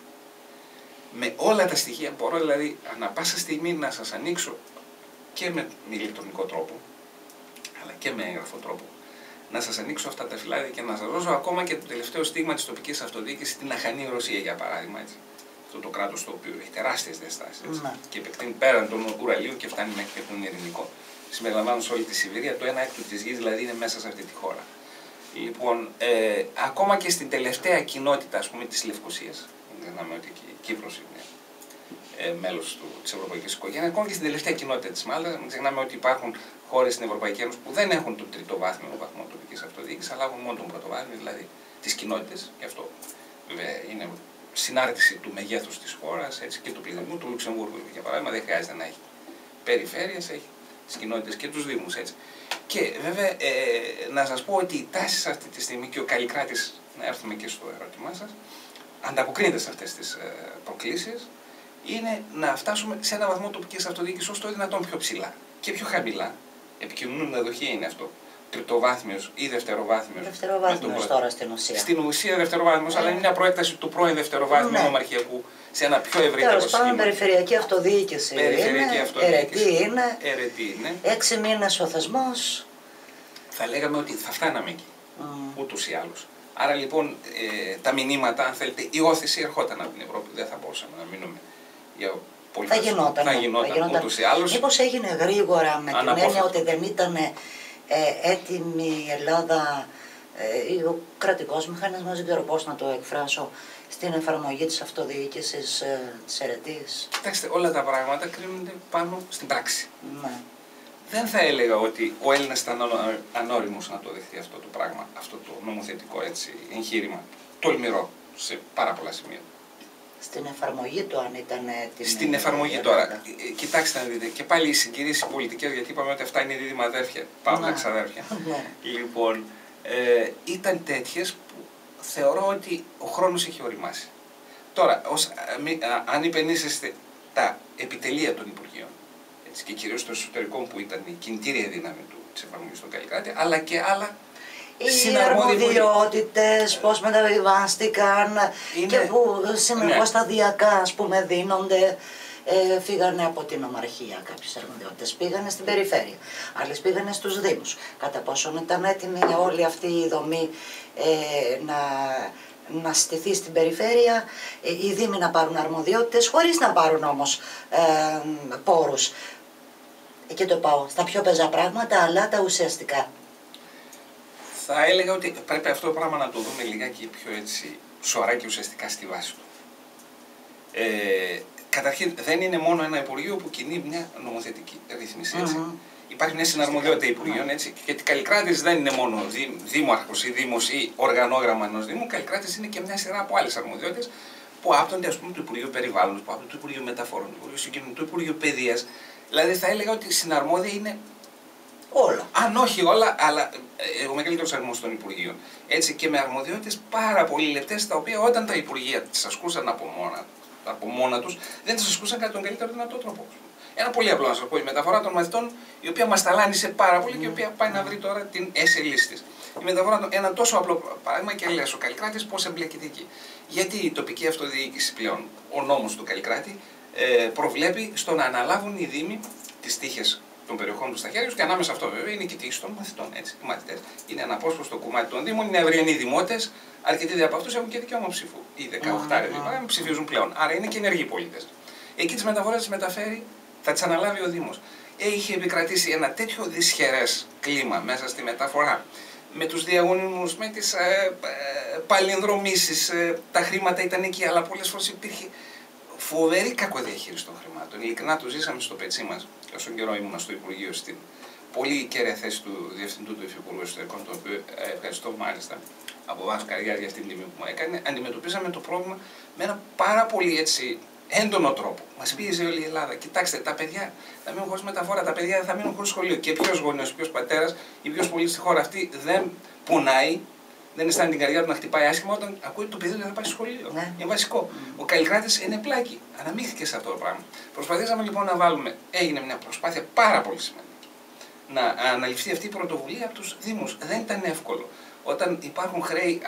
Με όλα τα στοιχεία μπορώ δηλαδή ανά πάσα στιγμή να σας ανοίξω και με ηλεκτρονικό τρόπο, αλλά και με έγγραφο τρόπο, να σας ανοίξω αυτά τα φυλάδια και να σας δώσω ακόμα και το τελευταίο στίγμα της τοπικής αυτοδιοίκησης στην αχανή Ρωσία, για παράδειγμα. Έτσι. Αυτό το κράτος το οποίο έχει τεράστιες διαστάσεις και επεκτείνει πέραν των ουραλίων και φτάνει μέχρι και τον Ειρηνικό. Συμπεριλαμβάνουν σε όλη τη Σιβηρία, το 1/6 της γης δηλαδή είναι μέσα σε αυτή τη χώρα. Λοιπόν, ακόμα και στην τελευταία κοινότητα, ας πούμε, της Λευκωσίας, δεν znamy ότι και η Κύπρος είναι μέλος της Ευρωπαϊκής Οικογένειας, ακόμα και στην τελευταία κοινότητα της Μάλτας, μην ξεχνάμε ότι υπάρχουν χώρες στην Ευρωπαϊκή Ένωση που δεν έχουν τον τριτοβάθμιο βαθμό τοπικής αυτοδιοίκησης, αλλά έχουν μόνο τον πρωτοβάθμιο, δηλαδή τις κοινότητες. Γι' αυτό βέβαια είναι συνάρτηση του μεγέθους της χώρας και του πληθυσμού. Του Λουξεμβούργου, για παράδειγμα, δεν χρειάζεται να έχει περιφέρειες, έχει τις κοινότητες και τους δήμους. Έτσι. Και βέβαια να σας πω ότι η τάση αυτή τη στιγμή, και ο Καλλικράτης, να έρθουμε και στο ερώτημά σας, ανταποκρίνεται σε αυτές τις προκλήσεις, είναι να φτάσουμε σε ένα βαθμό τοπικής αυτοδιοίκησης όσο το δυνατόν πιο ψηλά και πιο χαμηλά. Επικοινωνούμε δοχεία είναι αυτό. Τριτοβάθμιος ή δευτεροβάθμιος. Δευτεροβάθμιος τώρα στην ουσία. Στην ουσία δευτεροβάθμιος, αλλά είναι μια προέκταση του πρώην δευτεροβάθμιου νομαρχιακού σε ένα πιο ευρύτερο σχήμα. Τέλος πάντων, περιφερειακή αυτοδιοίκηση. Περιφερειακή αυτοδιοίκηση. Αιρετή είναι. 6 μήνες ο θεσμός. Θα λέγαμε ότι θα φτάναμε εκεί. Ούτως ή άλλως. Άρα λοιπόν τα μηνύματα, αν θέλετε, η όθηση ερχόταν από την Ευρώπη. Δεν θα μπορούσαμε να μείνουμε για πολύ. Θα γινόταν ούτως ή άλλως. Μήπως έγινε γρήγορα με την έννοια ότι δεν ήταν έτοιμη η Ελλάδα ή ο κρατικός μηχανισμός, δεν ξέρω πώς να το εκφράσω, στην εφαρμογή της αυτοδιοίκησης της αιρετής. Κοιτάξτε, όλα τα πράγματα κρίνονται πάνω στην πράξη. Ναι. Δεν θα έλεγα ότι ο Έλληνας ήταν ανώριμος να το δεχτεί αυτό το πράγμα, αυτό το νομοθετικό εγχείρημα, τολμηρό σε πάρα πολλά σημεία. Στην εφαρμογή του, αν ήταν έτοιμη. Στην εφαρμογή τώρα. Κοιτάξτε να δείτε, και πάλι οι συγκρίσεις πολιτικές, γιατί είπαμε ότι αυτά είναι δίδυμα αδέρφια, παύλα ξαδέρφια. Λοιπόν, ήταν τέτοιες που θεωρώ ότι ο χρόνος έχει οριμάσει. Τώρα, αν υπενήσεστε τα επιτελεία των Υπουργείων, έτσι, και κυρίως το εσωτερικό που ήταν η κινητήρια δύναμη της εφαρμογής του Καλλικράτη, αλλά και άλλα. Οι αρμοδιότητες, πώς μεταβιβάστηκαν και που συνεχώς σταδιακά, ας πούμε, δίνονται. Φύγανε από την ομαρχία κάποιες αρμοδιότητες, πήγανε στην περιφέρεια, άλλες πήγανε στους Δήμους. Κατά πόσον ήταν έτοιμη όλη αυτή η δομή να στηθεί στην περιφέρεια, οι Δήμοι να πάρουν αρμοδιότητες, χωρίς να πάρουν όμως πόρους. Και το πάω στα πιο πεζά πράγματα, αλλά τα ουσιαστικά. Θα έλεγα ότι πρέπει αυτό το πράγμα να το δούμε λιγάκι πιο έτσι σοβαρά και ουσιαστικά στη βάση του. Καταρχήν, δεν είναι μόνο ένα Υπουργείο που κινεί μια νομοθετική ρύθμιση. Υπάρχει μια συναρμοδιότητα Υπουργείων, έτσι, γιατί Καλλικράτης δεν είναι μόνο δήμαρχος ή δήμος ή οργανόγραμμα ενός Δήμου. Καλλικράτης είναι και μια σειρά από άλλες αρμοδιότητες που άπτονται, ας πούμε, του Υπουργείου Περιβάλλοντος, που άπτονται του Υπουργείου Μεταφορών, του Υπουργείου Συγκοινωνίου, του Υπουργείου Παιδείας. Δηλαδή, θα έλεγα ότι συναρμόδια είναι όλα. Αν όχι όλα, αλλά ο μεγαλύτερος αριθμός των Υπουργείων. Έτσι, και με αρμοδιότητες πάρα πολύ λεπτές, τα οποία όταν τα Υπουργεία τις ασκούσαν από μόνα τους, δεν τις ασκούσαν κατά τον καλύτερο δυνατό τρόπο. Ένα πολύ απλό να σας πω: η μεταφορά των μαθητών, η οποία μας ταλάνισε πάρα πολύ και η οποία πάει να βρει τώρα την έσαι λύση της. Η μεταφορά, ένα τόσο απλό παράδειγμα, και λες ο Καλλικράτης πώς εμπλέκεται εκεί. Γιατί η τοπική αυτοδιοίκηση πλέον, ο νόμος του Καλλικράτη, προβλέπει στο να αναλάβουν οι Δήμοι τις τύχες των περιοχών του στα χέρια του, και ανάμεσα αυτό βέβαια είναι και η τύχη των μαθητών. Έτσι. Οι μαθητές είναι αναπόσπαστο κομμάτι των Δήμων, είναι αυριανοί δημότες, αρκετοί από αυτούς έχουν και δικαίωμα ψήφου. Οι 18 ψηφίζουν πλέον. Άρα είναι και ενεργοί πολίτες. Εκεί τις μεταφορές τις μεταφέρει, θα τις αναλάβει ο Δήμος. Είχε επικρατήσει ένα τέτοιο δυσχερές κλίμα μέσα στη μεταφορά, με τους διαγωνισμούς, με τις παλινδρομήσεις, τα χρήματα ήταν εκεί, αλλά πολλές φορές υπήρχε φοβερή κακοδιαχείριση των χρημάτων. Ειλικρινά το ζήσαμε στο πετσί μας. Όσο καιρό ήμουν στο Υπουργείο, στην πολύ κέρια θέση του Διευθυντού του Υφυπουργού Εσωτερικών, τον οποίο ευχαριστώ μάλιστα από βάση καριέρα για αυτήν την τιμή που μου έκανε, αντιμετωπίσαμε το πρόβλημα με ένα πάρα πολύ έτσι έντονο τρόπο. Μας πίεζε όλη η Ελλάδα. Κοιτάξτε, τα παιδιά θα μείνουν χωρίς μεταφορά, τα παιδιά θα μείνουν χωρίς σχολείο. Και ποιος γονιός, ποιος πατέρας ή ποιος πολίτης στη χώρα αυτή δεν πονάει, δεν αισθάνει την καρδιά του να χτυπάει άσχημα όταν ακούει ότι το παιδί δεν θα πάει στο σχολείο. Ναι. Είναι βασικό. Ο Καλλικράτης είναι πλάκη. Αναμίχθηκε σε αυτό το πράγμα. Προσπαθήσαμε λοιπόν να βάλουμε, έγινε μια προσπάθεια πάρα πολύ σημαντική, να αναλυφθεί αυτή η πρωτοβουλία από τους Δήμους. Δεν ήταν εύκολο. Όταν υπάρχουν χρέη,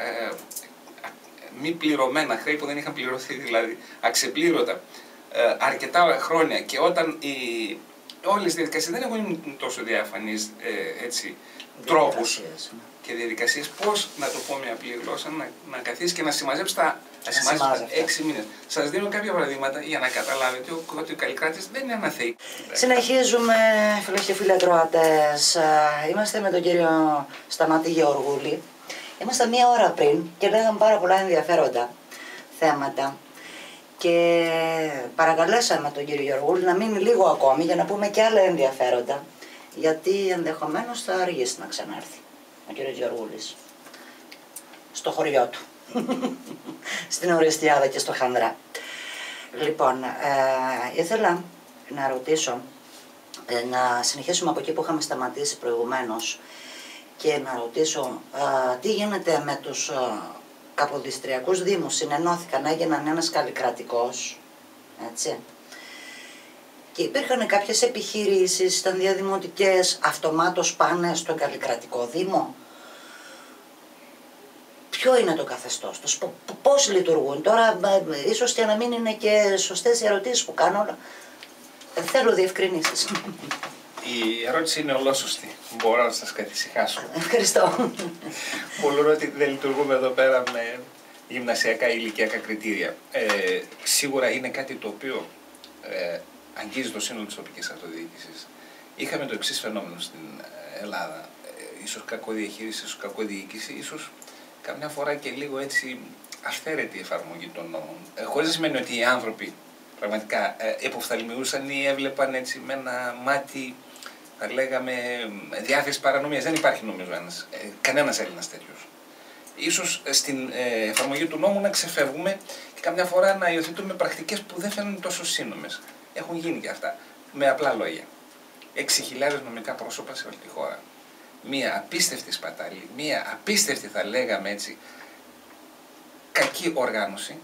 μη πληρωμένα, χρέη που δεν είχαν πληρωθεί, δηλαδή αξεπλήρωτα αρκετά χρόνια, και όταν όλες οι διαδικασίες δεν έχουν τόσο διαφανείς τρόπους και διαδικασίες, πώς να το πω με απλή γλώσσα, να καθίσει και να συμμαζέψει τα 6 μήνες. Σας δίνω κάποια παραδείγματα για να καταλάβετε ότι ο Καλλικράτης δεν είναι αναθέη. Συνεχίζουμε, φίλες και φίλοι ακροατές. Είμαστε με τον κύριο Σταμάτη Γεωργούλη. Είμαστε μία ώρα πριν και λέγαμε πάρα πολλά ενδιαφέροντα θέματα. Και παρακαλέσαμε τον κύριο Γεωργούλη να μείνει λίγο ακόμη για να πούμε και άλλα ενδιαφέροντα. Γιατί ενδεχομένως θα αργήσει να ξανάρθει ο κύριος Γεωργούλης στο χωριό του, στην Ορεστιάδα και στο Χανδρά. Λοιπόν, ήθελα να ρωτήσω, να συνεχίσουμε από εκεί που είχαμε σταματήσει προηγουμένως και να ρωτήσω τι γίνεται με τους καποδιστριακούς δήμους. Συνενώθηκαν, έγιναν ένας καλλικρατικός, έτσι. Και υπήρχαν κάποιες επιχειρήσεις, ήταν διαδημοτικές, αυτομάτως πάνε στον καλλικρατικό δήμο. Ποιο είναι το καθεστώς τους, πώς λειτουργούν. Τώρα ίσως και να μην είναι και σωστές οι ερωτήσεις που κάνω, αλλά θέλω διευκρινήσεις. Η ερώτηση είναι ολόσωστη. Μπορώ να σας καθησυχάσω. Ευχαριστώ. Πολλοί ότι δεν λειτουργούμε εδώ πέρα με γυμνασιακά ή ηλικιακά κριτήρια. Σίγουρα είναι κάτι το οποίο αγγίζει το σύνολο της τοπικής αυτοδιοίκησης. Είχαμε το εξής φαινόμενο στην Ελλάδα. Ίσως κακοδιαχείριση, ίσως κακοδιοίκηση, ίσως καμιά φορά και λίγο έτσι αυθαίρετη εφαρμογή των νόμων. Χωρίς να σημαίνει ότι οι άνθρωποι πραγματικά εποφθαλμιούσαν ή έβλεπαν έτσι με ένα μάτι, θα λέγαμε, διάθεση παρανομίας. Δεν υπάρχει νομίζω κανένας Έλληνας τέτοιος. Ίσως στην εφαρμογή του νόμου να ξεφεύγουμε και καμιά φορά να υιοθετούμε πρακτικές που δεν φαίνονται τόσο σύνομες. Έχουν γίνει και αυτά. Με απλά λόγια. 6.000 νομικά πρόσωπα σε όλη τη χώρα. Μία απίστευτη σπατάλη, μία απίστευτη θα λέγαμε έτσι κακή οργάνωση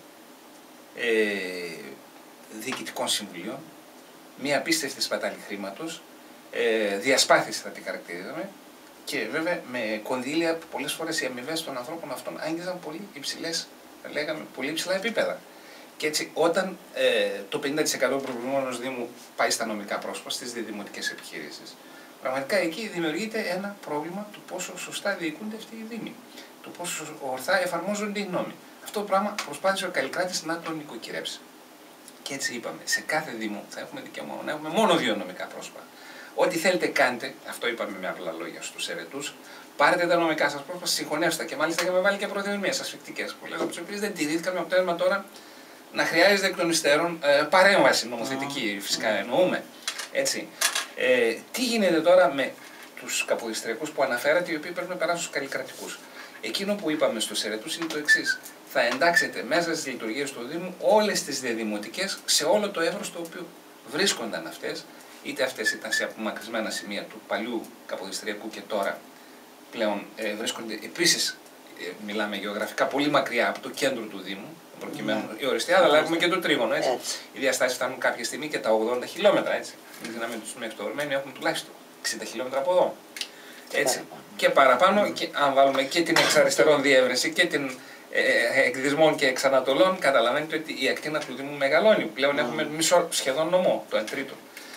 διοικητικών συμβουλίων, μία απίστευτη σπατάλη χρήματος, διασπάθηση θα την χαρακτηρίζαμε και βέβαια με κονδύλια που πολλές φορές οι αμοιβές των ανθρώπων αυτών άγγιζαν πολύ υψηλές, θα λέγαμε πολύ υψηλά επίπεδα. Και έτσι όταν το 50% του προβλημού ενός Δήμου πάει στα νομικά πρόσωπα, στις δημοτικές επιχειρήσεις, πραγματικά εκεί δημιουργείται ένα πρόβλημα του πόσο σωστά διοικούνται αυτοί οι Δήμοι, του πόσο ορθά εφαρμόζονται οι νόμοι. Αυτό το πράγμα προσπάθησε ο Καλλικράτης να τον νοικοκυρέψει. Και έτσι είπαμε, σε κάθε Δήμο θα έχουμε δικαίωμα να έχουμε μόνο 2 νομικά πρόσωπα. Ό,τι θέλετε κάντε, αυτό είπαμε με απλά λόγια στους αιρετούς, πάρετε τα νομικά σας πρόσωπα, συγχωνεύστε και μάλιστα είχαμε βάλει και προθεσμίες ασφικτικές, πολλές από τις οποίες δεν τηρήθηκαν με αποτέλεσμα τώρα να χρειάζεται εκ των υστέρων παρέμβαση νομοθετική, φυσικά εννοούμε. Έτσι. Τι γίνεται τώρα με τους καποδιστριακούς που αναφέρατε, οι οποίοι πρέπει να περάσουν στους καλλικρατικούς. Εκείνο που είπαμε στους αιρετούς είναι το εξής. Θα εντάξετε μέσα στις λειτουργίες του Δήμου όλες τις διαδημοτικές σε όλο το εύρος στο οποίο βρίσκονταν αυτές, είτε αυτές ήταν σε απομακρυσμένα σημεία του παλιού καποδιστριακού και τώρα πλέον βρίσκονται επίσης, μιλάμε γεωγραφικά, πολύ μακριά από το κέντρο του Δήμου, προκειμένου η οριστιάδα, αλλά έχουμε και το τρίγωνο. Έτσι. Οι διαστάσεις φτάνουν κάποια στιγμή και τα 80 χιλιόμετρα. Έτσι. Οι δυνάμεις τους μέχρι το Ορμένιο έχουν τουλάχιστον 60 χιλιόμετρα από εδώ. Έτσι. Και παραπάνω, και αν βάλουμε και την εξαριστερών διεύρυνση και την εκδισμών και εξανατολών, καταλαβαίνετε ότι η ακτίνα του Δήμου μεγαλώνει. Πλέον έχουμε μισό σχεδόν νομό, το 1 τρίτο.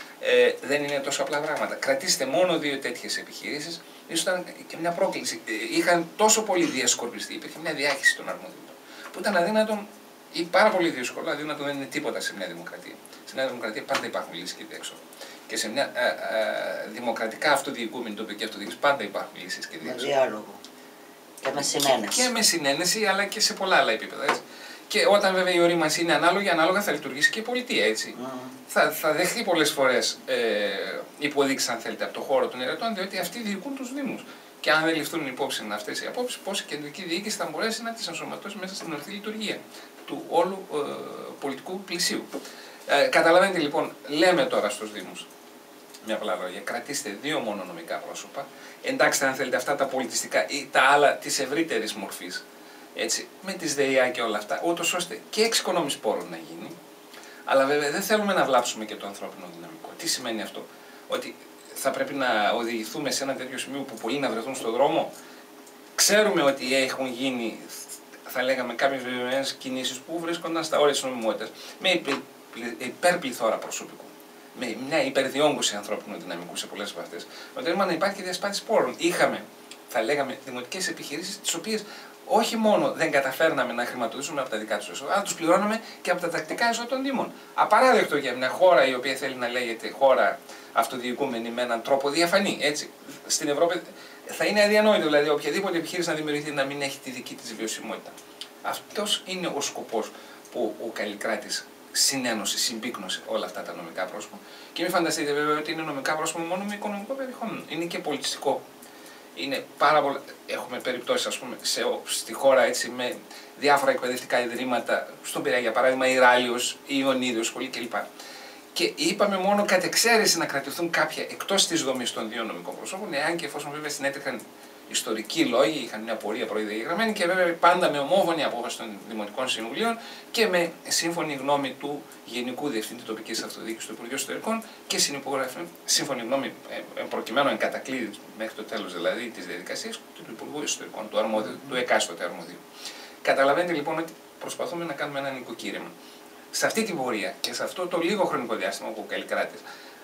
Δεν είναι τόσο απλά πράγματα. Κρατήστε μόνο 2 τέτοιες επιχειρήσεις. Ίσως ήταν και μια πρόκληση. Είχαν τόσο πολύ διασκορπιστεί, υπήρχε μια διάχυση των αρμοδιότητων, που ήταν αδύνατον ή πάρα πολύ δύσκολο. Αδύνατο δεν είναι τίποτα σε μια δημοκρατία. Σε μια δημοκρατία πάντα υπάρχουν λύσεις και διέξοδο. Και σε μια δημοκρατικά αυτοδιοικούμενη τοπική αυτοδιοίκηση πάντα υπάρχουν λύσεις και διέξοδο. Με διάλογο. Και με συνένεση. Και με συνένεση, αλλά και σε πολλά άλλα επίπεδα. Έτσι. Και όταν βέβαια η ορίμανση είναι ανάλογη, ανάλογα θα λειτουργήσει και η πολιτεία. Έτσι. Θα δεχθεί πολλές φορές υποδείξεις, αν θέλετε, από το χώρο των αιρετών, διότι αυτοί διοικούν τους Δήμους. Και αν δεν ληφθούν υπόψη αυτές οι απόψεις, πώς η κεντρική διοίκηση θα μπορέσει να τις ενσωματώσει μέσα στην ορθή λειτουργία του όλου πολιτικού πλησίου. Καταλαβαίνετε λοιπόν, λέμε τώρα στους Δήμους, με απλά λόγια, κρατήστε 2 μόνο νομικά πρόσωπα, εντάξτε αν θέλετε αυτά τα πολιτιστικά ή τα άλλα της ευρύτερης μορφής, έτσι, με τις ΔΕΙΑ και όλα αυτά, ούτως ώστε και εξοικονόμηση πόρων να γίνει, αλλά βέβαια δεν θέλουμε να βλάψουμε και το ανθρώπινο δυναμικό. Τι σημαίνει αυτό? Ότι θα πρέπει να οδηγηθούμε σε ένα τέτοιο σημείο που πολλοί να βρεθούν στον δρόμο. Ξέρουμε ότι έχουν γίνει, θα λέγαμε, κάποιες βεβαιωμένες κινήσεις που βρίσκονταν στα όρια της νομιμότητας, με υπερπληθώρα προσωπικού, με μια υπερδιόγκωση ανθρώπινου δυναμικού σε πολλές από αυτές. Με το να υπάρχει και διασπάθηση πόρων. Είχαμε, θα λέγαμε, δημοτικές επιχειρήσεις, τις οποίες όχι μόνο δεν καταφέρναμε να χρηματοδοτήσουμε από τα δικά τους έσοδα, αλλά τους πληρώναμε και από τα τακτικά έσοδα των Δήμων. Απαράδεκτο για μια χώρα η οποία θέλει να λέγεται χώρα αυτοδιοικούμενη με έναν τρόπο διαφανή. Έτσι. Στην Ευρώπη θα είναι αδιανόητο δηλαδή οποιαδήποτε επιχείρηση να δημιουργηθεί να μην έχει τη δική της βιωσιμότητα. Αυτός είναι ο σκοπός που ο Καλλικράτης συνένωσε, συμπίκνωσε όλα αυτά τα νομικά πρόσωπα. Και μην φανταστείτε βέβαια ότι είναι νομικά πρόσωπα μόνο με οικονομικό περιεχόμενο. Είναι και πολιτιστικό. Είναι πάρα πολλά. Έχουμε περιπτώσεις, ας πούμε, στη χώρα έτσι, με διάφορα εκπαιδευτικά ιδρύματα, στον Πειραιά για παράδειγμα, η Ράλιος, η Ιωνίδιος σχολή κλπ. Και είπαμε μόνο κατ' εξαίρεση να κρατηθούν κάποια εκτός της δομής των 2 νομικών προσώπων, εάν και εφόσον βέβαια συνέτρεχαν ιστορικοί λόγοι, είχαν μια πορεία προδιαγεγραμμένη και βέβαια πάντα με ομόφωνη απόφαση των Δημοτικών Συμβουλίων και με σύμφωνη γνώμη του Γενικού Διευθυντή Τοπικής Αυτοδιοίκησης του Υπουργείου Εσωτερικών και συνυπογραφή, σύμφωνη γνώμη προκειμένου εν κατακλείδη μέχρι το τέλος δηλαδή της διαδικασίας του Υπουργού Εσωτερικών, του εκάστοτε αρμοδίου. Καταλαβαίνετε λοιπόν ότι προσπαθούμε να κάνουμε ένα νοικοκύρεμα. Σε αυτή την πορεία και σε αυτό το λίγο χρονικό διάστημα που ο Καλλικράτης,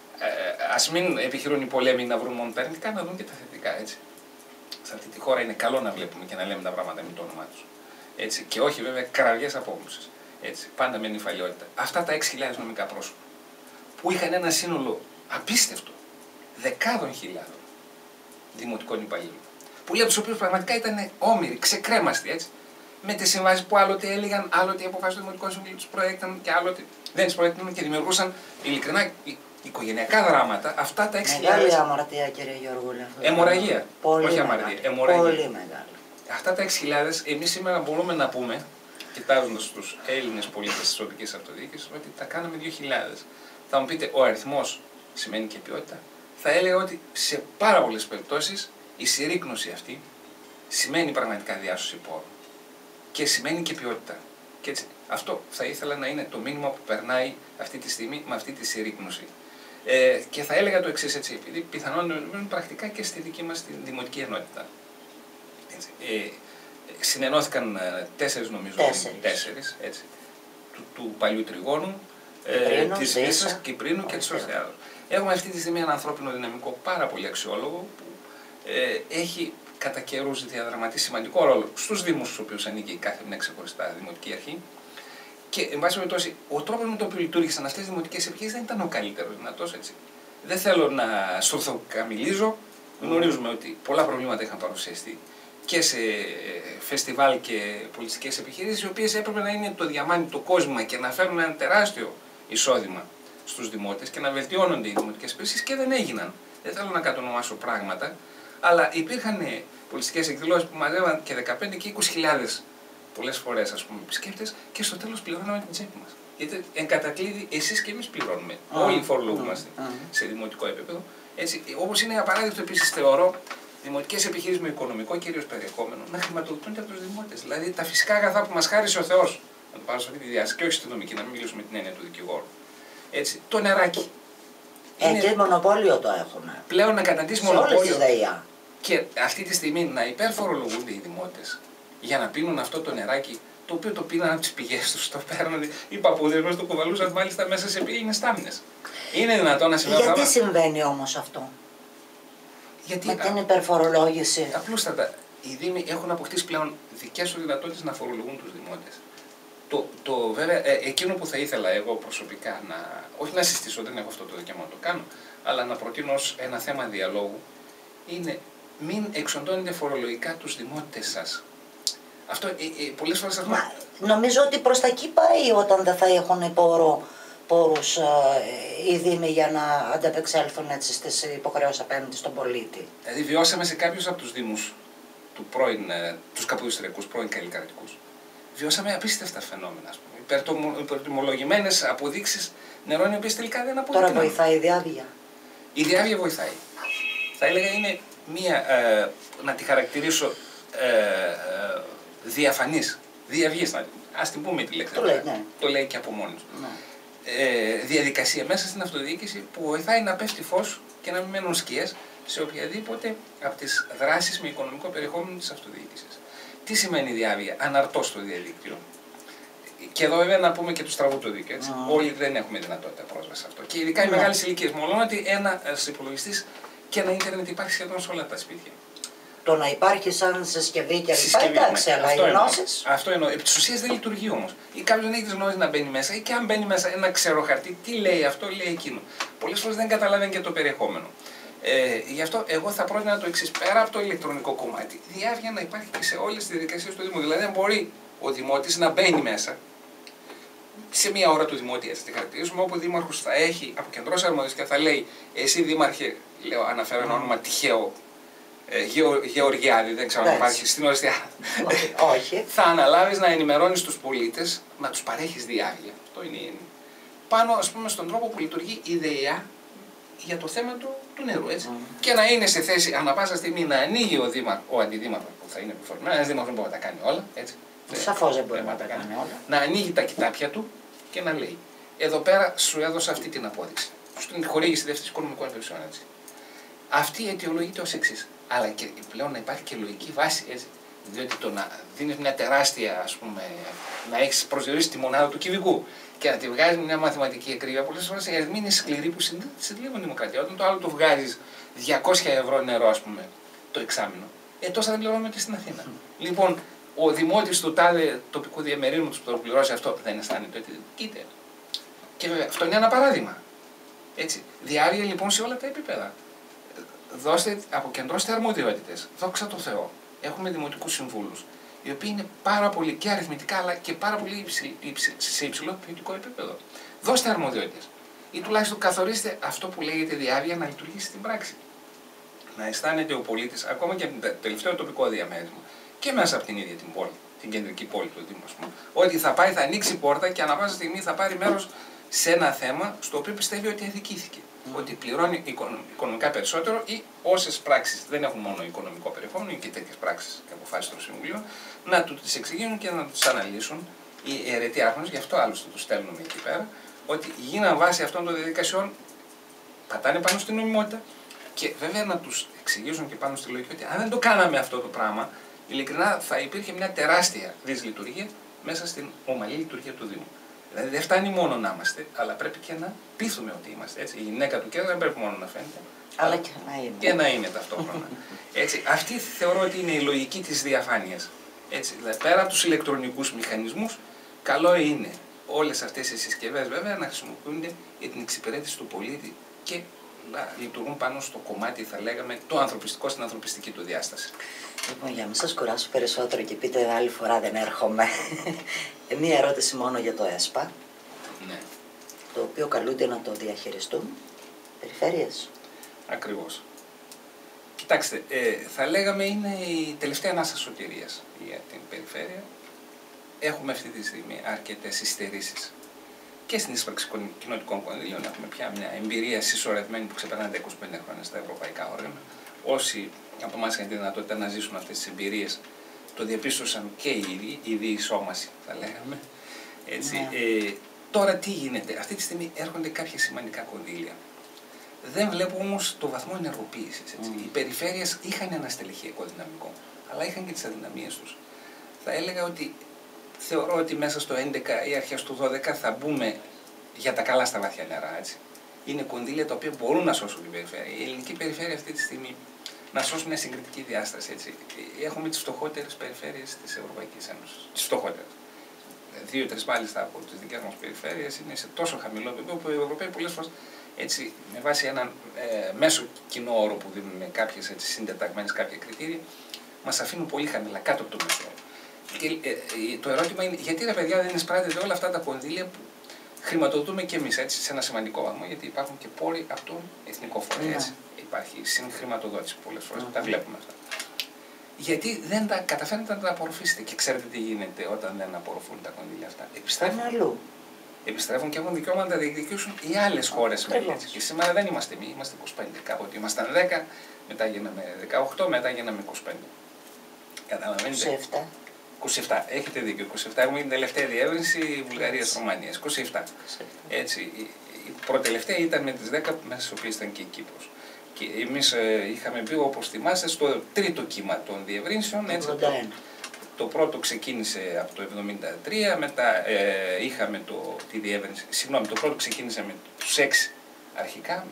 ας μην επιχειρούν οι πολέμοι να βρουν μόνο τα αρνητικά, να δουν και τα θετικά. Έτσι. Σε αυτή τη χώρα είναι καλό να βλέπουμε και να λέμε τα πράγματα με το όνομά τους. Έτσι. Και όχι βέβαια κραυγές απόγνωσης. Πάντα με νυφαλιότητα. Αυτά τα 6.000 νομικά πρόσωπα που είχαν ένα σύνολο απίστευτο δεκάδων χιλιάδων δημοτικών υπαλλήλων, πολλοί από τους οποίους πραγματικά ήταν όμοιροι, ξεκρέμαστοι. Έτσι. Με τις συμβάσεις που άλλοτε έλεγαν, άλλοτε οι αποφάσεις του Δημοτικού Συμβουλίου τους προέκταναν και άλλοτε δεν τις προέκταναν και δημιουργούσαν ειλικρινά οικογενειακά δράματα. Αυτά τα 6.000. Μεγάλη αμαρτία, κύριε Γιώργουλη. Αιμορραγία. Πολύ όχι μεγάλη. αμαρτία. Αιμορραγία. Πολύ μεγάλη. Αυτά τα 6.000 εμείς σήμερα μπορούμε να πούμε κοιτάζοντας τους Έλληνες πολίτες της τοπικής αυτοδιοίκησης, ότι τα κάναμε 2.000. Θα μου πείτε, ο αριθμός σημαίνει και ποιότητα. Θα έλεγα ότι σε πάρα πολλές περιπτώσεις η συρρίκνωση αυτή σημαίνει πραγματικά διάσωση πόρων και σημαίνει και ποιότητα. Και έτσι, αυτό θα ήθελα να είναι το μήνυμα που περνάει αυτή τη στιγμή με αυτή τη συρρίκνωση. Και θα έλεγα το εξής, έτσι, επειδή πιθανόν είναι πρακτικά και στη δική μας τη δημοτική ενότητα. Συνενώθηκαν 4 νομίζω, 4 έτσι, του παλιού τριγώνου, της Βίσσας, Κυπρίνου και της Ορθιάδος. Έχουμε αυτή τη στιγμή ένα ανθρώπινο δυναμικό πάρα πολύ αξιόλογο που έχει κατά καιρούς διαδραματίσει σημαντικό ρόλο στους δήμους στους οποίους ανήκει κάθε μια ξεχωριστά δημοτική αρχή. Και, εν πάση περιπτώσει, ο τρόπος με τον οποίο λειτουργήσαν αυτές τις δημοτικές επιχειρήσεις δεν ήταν ο καλύτερος δυνατός, έτσι. Δεν θέλω να στορθοκαμιλίζω. Γνωρίζουμε ότι πολλά προβλήματα είχαν παρουσιαστεί και σε φεστιβάλ και πολιτιστικές επιχειρήσεις, οι οποίες έπρεπε να είναι το διαμάνι, το κόσμημα και να φέρουν ένα τεράστιο εισόδημα στους δημότες και να βελτιώνονται οι δημοτικές υπηρεσίες και δεν έγιναν. Δεν θέλω να κατονομάσω πράγματα, αλλά υπήρχαν πολιτιστικές εκδηλώσεις που μαζεύαν και 15 και 20.000 πολλές φορές, ας πούμε, επισκέπτες και στο τέλος πληρώναμε την τσέπη μας. Γιατί εν κατακλείδη εσείς και εμείς πληρώνουμε. Όλοι φορολογούμαστε σε δημοτικό επίπεδο. Έτσι, όπως είναι απαράδεκτο επίσης, θεωρώ, δημοτικές επιχειρήσεις με οικονομικό κυρίως περιεχόμενο να χρηματοδοτούνται από τους δημότες. Δηλαδή τα φυσικά αγαθά που μας χάρισε ο Θεός, να το πάρω σε αυτή τη διάσταση, και όχι στη νομική, να μην μιλήσουμε την έννοια του δικηγόρου. Έτσι, το νεράκι. Και μονοπόλιο το έχουν. Πλέον να καταντήσει μονοπόλιο. Σε όλες τις ΔΕΙΑ. Και αυτή τη στιγμή να υπερφορολογούνται οι δημότες για να πίνουν αυτό το νεράκι, το οποίο το πίναν από τις πηγές τους, το παίρνανε οι παππούδες μας, το κουβαλούσαν μάλιστα μέσα σε πύληνες στάμνες. Είναι δυνατόν να συμβαίνει? Γιατί συμβαίνει όμως αυτό? Γιατί με την υπερφορολόγηση. Απλούστατα, οι δήμοι έχουν αποκτήσει πλέον δικές τους δυνατότητες να φορολογούν τους δημότες. Βέβαια, εκείνο που θα ήθελα εγώ προσωπικά όχι να συστήσω, δεν έχω αυτό το δικαίωμα να το κάνω, αλλά να προτείνω ως ένα θέμα διαλόγου, είναι μην εξοντώνετε φορολογικά τους δημότες σας. Αυτό πολλές φορές αυτό. Νομίζω ότι προς τα εκεί πάει όταν δεν θα έχουν πόρους οι δήμοι για να ανταπεξέλθουν έτσι στις υποχρεώσεις απέναντι στον πολίτη. Δηλαδή, βιώσαμε σε κάποιους από τους δήμους τους καποδιστριακούς, πρώην καλλικρατικούς, βιώσαμε απίστευτα φαινόμενα, ας πούμε. Υπερτιμολογημένες αποδείξεις νερών, οι οποίες τελικά δεν αποδεικνύουν. Τώρα βοηθάει η διάβια. Η διάβια βοηθάει. Θα έλεγα είναι μία, να τη χαρακτηρίσω διαφανής, διαυγής, ας την πούμε τη λέξη. Το λέει και από μόνος. Ναι. Διαδικασία μέσα στην αυτοδιοίκηση που βοηθάει να πέφτει φως και να μην μένουν σκιές σε οποιαδήποτε από τις δράσεις με οικονομικό περιεχόμενο της αυτοδιοίκησης. Τι σημαίνει διάβια? Αναρτώ στο διαδίκτυο. Και εδώ βέβαια να πούμε και του στραβού το δίκαιο. Όλοι δεν έχουμε δυνατότητα πρόσβαση σε αυτό. Και ειδικά οι μεγάλες ηλικίες. Μόνο ότι ένας υπολογιστής και ένα ίντερνετ υπάρχει σχεδόν σε όλα τα σπίτια. Το να υπάρχει σαν συσκευή και λοιπά, εντάξει, αλλά οι γνώσεις. Αυτό εννοώ. Επί της ουσίας δεν λειτουργεί όμως. Ή κάποιος δεν έχει τις γνώσεις να μπαίνει μέσα, ή και αν μπαίνει μέσα ένα ξεροχαρτί, τι λέει αυτό, λέει εκείνο. Πολλές φορές δεν καταλαβαίνει και το περιεχόμενο. Γι' αυτό εγώ θα πρότεινα το εξής. Πέρα από το ηλεκτρονικό κομμάτι, διάβια να υπάρχει και σε όλες τις διαδικασίες του Δήμου. Δηλαδή, δεν μπορεί ο δημότης να μπαίνει μέσα σε μία ώρα του δημότη, έτσι τη χαρακτηρίζουμε, όπου ο δήμαρχος θα έχει αποκεντρώσει αρμοδιότητες και θα λέει: εσύ, δήμαρχε, αναφέρω ένα όνομα τυχαίο, Γεωργιάδη, δεν ξέρω αν υπάρχει στην Ορθιάδα. Όχι. Θα αναλάβεις να ενημερώνεις τους πολίτες, να τους παρέχεις διάβια. Αυτό είναι πάνω, ας πούμε, στον τρόπο που λειτουργεί η ΔΕΙΑ για το θέμα του νερού. Έτσι. Και να είναι σε θέση ανά πάσα στιγμή να ανοίγει ο αντιδήμαρχος που θα είναι επιφορμημένος, ένας δήμαρχος δεν μπορεί να τα κάνει όλα. Έτσι. Σαφώς δεν μπορεί να τα κάνει όλα. Να ανοίγει τα κοιτάπια του και να λέει: εδώ πέρα σου έδωσα αυτή την απόδειξη. Στην χορήγηση δεύτερης οικονομικών υπηρεσιών. Αυτή αιτιολογείται ως εξής. Αλλά και πλέον να υπάρχει και λογική βάση. Έτσι. Διότι το να δίνεις μια τεράστια, ας πούμε, να έχεις προσδιορίσει τη μονάδα του κυβικού και να τη βγάζεις μια μαθηματική ακρίβεια, πολλές φορές οι αριθμοί είναι σκληροί που συντλεύουν δημοκρατία. Όταν το άλλο το βγάζεις 200 ευρώ νερό, ας πούμε, το εξάμηνο, τόσα δεν πληρώνουμε και στην Αθήνα. Λοιπόν, ο δημότης του τάδε τοπικού διαμερίσματος που το πληρώσει αυτό δεν αισθάνεται ότι κοίτα. Και βέβαια αυτό είναι ένα παράδειγμα. Έτσι. Διάρκεια λοιπόν σε όλα τα επίπεδα. Αποκεντρώστε αρμοδιότητες. Δόξα τω Θεώ. Έχουμε δημοτικούς συμβούλους, οι οποίοι είναι πάρα πολύ και αριθμητικά αλλά και πάρα πολύ σε υψηλό ποιοτικό επίπεδο. Δώστε αρμοδιότητες. Ή τουλάχιστον καθορίστε αυτό που λέγεται διάβια να λειτουργήσει στην πράξη. Να αισθάνεται ο πολίτης, ακόμα και από το τελευταίο τοπικό διαμέρισμα και μέσα από την ίδια την πόλη, την κεντρική πόλη του Δήμου, ας πούμε, ότι θα πάει, θα ανοίξει πόρτα και ανά πάσα στιγμή θα πάρει μέρος σε ένα θέμα στο οποίο πιστεύει ότι αδικήθηκε. Ότι πληρώνει οικονομικά περισσότερο ή όσες πράξεις δεν έχουν μόνο οικονομικό περιεχόμενο και τέτοιες πράξεις και αποφάσεις των Συμβουλίων, να του τις εξηγήσουν και να τις αναλύσουν οι αιρετοί άρχοντες, γι' αυτό άλλωστε τους στέλνουμε εκεί πέρα, ότι γίναν βάσει αυτών των διαδικασιών, πατάνε πάνω στην νομιμότητα και βέβαια να τους εξηγήσουν και πάνω στη λογική ότι αν δεν το κάναμε αυτό το πράγμα, ειλικρινά θα υπήρχε μια τεράστια δυσλειτουργία μέσα στην ομαλή λειτουργία του Δήμου. Δηλαδή δεν φτάνει μόνο να είμαστε, αλλά πρέπει και να πείθουμε ότι είμαστε. Έτσι. Η γυναίκα του κέντρου δεν πρέπει μόνο να φαίνεται, αλλά και να είναι. Και να είναι ταυτόχρονα. Έτσι. Αυτή θεωρώ ότι είναι η λογική της διαφάνειας. Έτσι. Δηλαδή, πέρα από τους ηλεκτρονικούς μηχανισμούς, καλό είναι όλες αυτές οι συσκευές βέβαια να χρησιμοποιούνται για την εξυπηρέτηση του πολίτη και να λειτουργούν πάνω στο κομμάτι, θα λέγαμε, το ανθρωπιστικό στην ανθρωπιστική του διάσταση. Λοιπόν, για να μην σας κουράσω περισσότερο και πείτε άλλη φορά δεν έρχομαι, μία ερώτηση μόνο για το ΕΣΠΑ, ναι. Το οποίο καλούνται να το διαχειριστούν περιφέρειες. Ακριβώς. Κοιτάξτε, θα λέγαμε είναι η τελευταία ανάσα σωτηρίας για την περιφέρεια. Έχουμε αυτή τη στιγμή αρκετές υστερήσεις. Και στην ίσπραξη κοινοτικών κονδύλιων έχουμε πια μια εμπειρία συσσωρευμένη που ξεπερνάει τα 25 χρόνια στα ευρωπαϊκά όργανα. Όσοι από εμάς είχαν τη δυνατότητα να ζήσουν αυτές τις εμπειρίες, το διαπίστωσαν και οι ίδιοι, η σώμαση θα λέγαμε. Έτσι. Ναι. Τώρα τι γίνεται, αυτή τη στιγμή έρχονται κάποια σημαντικά κονδύλια. Δεν βλέπω όμως το βαθμό ενεργοποίησης. Οι περιφέρειες είχαν ένα στελεχειακό δυναμικό, αλλά είχαν και τις αδυναμίες τους. Θα έλεγα ότι θεωρώ ότι μέσα στο 11 ή αρχές του 12 θα μπούμε για τα καλά στα βαθιά νερά. Έτσι. Είναι κονδύλια τα οποία μπορούν να σώσουν την περιφέρεια. Η ελληνική περιφέρεια αυτή τη στιγμή να σώσουν μια συγκριτική διάσταση. Έτσι. Έχουμε τις φτωχότερες περιφέρειες της Ευρωπαϊκής Ένωσης. Τις φτωχότερες. 2-3 μάλιστα από τις δικές μας περιφέρειες είναι σε τόσο χαμηλό επίπεδο που οι Ευρωπαίοι πολλές φορές έτσι, με βάση έναν μέσο κοινό όρο που δίνουν κάποιες συντεταγμένες κάποια κριτήρια, μας αφήνουν πολύ χαμηλά, κάτω από το μέσο όρο. Και το ερώτημα είναι γιατί ρε παιδιά δεν εισπράττετε όλα αυτά τα κονδύλια που χρηματοδοτούμε και εμείς έτσι, σε ένα σημαντικό βαθμό, γιατί υπάρχουν και πόροι από τον εθνικό φορέα. Υπάρχει συγχρηματοδότηση πολλές φορές, τα βλέπουμε αυτά. Γιατί δεν τα καταφέρνετε να τα απορροφήσετε και ξέρετε τι γίνεται όταν δεν απορροφούν τα κονδύλια αυτά. Επιστρέφουν αλλού. Επιστρέφουν και έχουν δικαίωμα να τα διεκδικήσουν οι άλλες χώρες μέλη. Και σήμερα δεν είμαστε εμείς, είμαστε 25. Κάποτε ήμασταν 10, μετά γίναμε 18, μετά γίναμε 25. Καταλαβαίνετε. 27. Έχετε δίκιο. 27 έχουμε την τελευταία διεύρυνση Βουλγαρίας-Ρωμανίας. 27. Έτσι, η προτελευταία ήταν με τις 10 μέσα στις οποίες ήταν και η Κύπρος. Και εμείς είχαμε πει, όπως θυμάστε, στο τρίτο κύμα των διευρύνσεων. Έτσι, το πρώτο ξεκίνησε από το 1973, μετά είχαμε τη διεύρυνση. Συγγνώμη, το πρώτο ξεκίνησε με τους 6 αρχικά,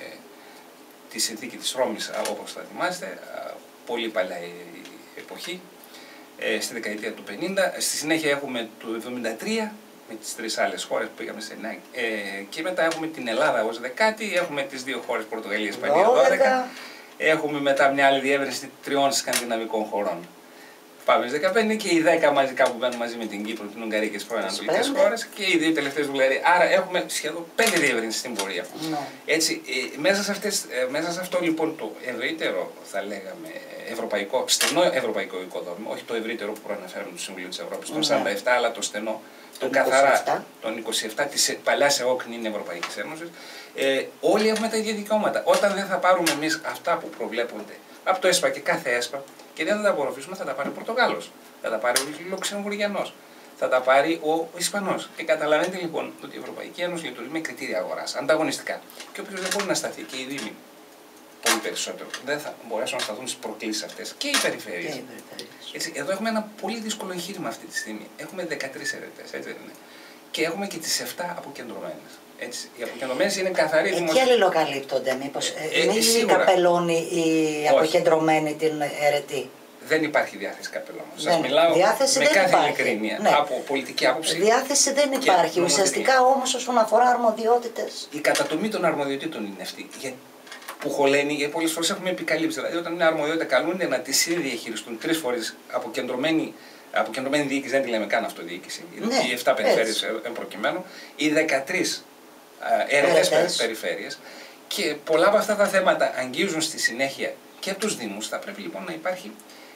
τη συνθήκη της Ρώμης, όπως θα θυμάστε, πολύ παλιά εποχή. Στη δεκαετία του 50. Στη συνέχεια έχουμε το 1973 με τις 3 άλλες χώρες που πήγαμε σε και μετά έχουμε την Ελλάδα ως 10η, έχουμε τις 2 χώρες Πορτογαλία, Ισπανία 12. Έχουμε μετά μια άλλη διεύρυνση 3 σκανδιναβικών χωρών. Πάμε στις 15 και οι 10 μαζικά που μπαίνουν μαζί με την Κύπρο, την Ουγγαρία και τις πρώην ανατολικές χώρες και οι 2 τελευταίες Βουλγαρία. Άρα έχουμε σχεδόν 5 διευρύνσεις στην πορεία. Έτσι, μέσα σε αυτό λοιπόν το ευρύτερο, θα λέγαμε, ευρωπαϊκό, στενό ευρωπαϊκό οικοδόμημα, όχι το ευρύτερο που προαναφέρουμε του Συμβουλίου της Ευρώπης, των 47, αλλά το στενό, το καθαρά, των 27 της παλιάς αιώκνη Ευρωπαϊκής Ένωσης, όλοι έχουμε τα ίδια δικαιώματα. Όταν δεν θα πάρουμε εμείς αυτά που προβλέπονται από το ΕΣΠΑ και κάθε ΕΣΠΑ και δεν θα τα απορροφήσουμε, θα τα πάρει ο Πορτογάλος, θα τα πάρει ο Λουξεμβουργιανός, θα τα πάρει ο Ισπανός. Και καταλαβαίνετε λοιπόν ότι η Ευρωπαϊκή Ένωση λειτουργεί με κριτήρια αγοράς, ανταγωνιστικά. Και όποιος δεν μπορεί να σταθεί, και οι Δήμοι πολύ περισσότερο, δεν θα μπορέσουν να σταθούν στις προκλήσεις αυτές και οι περιφέρειες. Έτσι, εδώ έχουμε ένα πολύ δύσκολο εγχείρημα αυτή τη στιγμή. Έχουμε 13 αιρετές, έτσι δεν είναι. Και έχουμε και τις 7 αποκεντρωμένες. Έτσι. Οι αποκεντρωμένες είναι καθαροί δημοσιογράφοι. Και αλληλοκαλύπτονται, μήπως. Μην καπελώνει η αποκεντρωμένη την αιρετή. Δεν υπάρχει διάθεση καπελώνων. Σας μιλάω με κάθε ειλικρίνεια. Ναι. Από πολιτική άποψη. Διάθεση δεν υπάρχει. Ουσιαστικά όμως όσον αφορά αρμοδιότητες. Η κατατομή των αρμοδιοτήτων είναι αυτή. Που χωλαίνει, γιατί πολλές φορές έχουμε επικαλύψει. Δηλαδή, όταν μια αρμοδιότητα καλούνται να τη διαχειριστούν 3 φορές αποκεντρωμένη διοίκηση, δεν τη λέμε καν αυτοδιοίκηση, οι 7 περιφέρειες προκειμένου, οι 13 αιρετές περιφέρειες και πολλά από αυτά τα θέματα αγγίζουν στη συνέχεια και τους Δήμους. Θα πρέπει λοιπόν να υπάρχει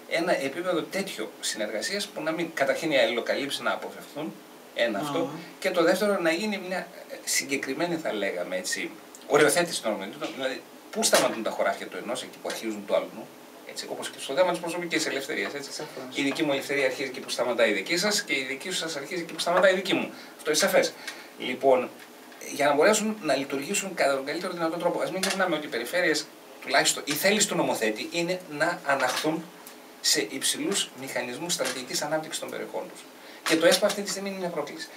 ένα επίπεδο τέτοιο συνεργασίας που να μην, καταρχήν οι αλληλοκαλύψεις να αποφευθούν, ένα αυτό, και το δεύτερο να γίνει μια συγκεκριμένη, θα λέγαμε έτσι, οριοθέτηση των οργανισμών, δηλαδή πού σταματούν τα χωράφια του ενός, εκεί που αρχίζουν του άλλου. Όπως και στο θέμα της προσωπικής ελευθερίας. Η δική μου ελευθερία αρχίζει εκεί που σταματάει η δική σας και η δική σας αρχίζει εκεί που σταματάει η δική μου. Αυτό είναι σαφές. Λοιπόν, για να μπορέσουν να λειτουργήσουν κατά τον καλύτερο δυνατό τρόπο, ας μην ξεχνάμε ότι οι περιφέρειες, τουλάχιστον η θέληση του νομοθέτη, είναι να αναχθούν σε υψηλούς μηχανισμούς στρατηγικής ανάπτυξης των περιοχών τους. Και το ΕΣΠΑ αυτή τη στιγμή είναι μια πρόκληση.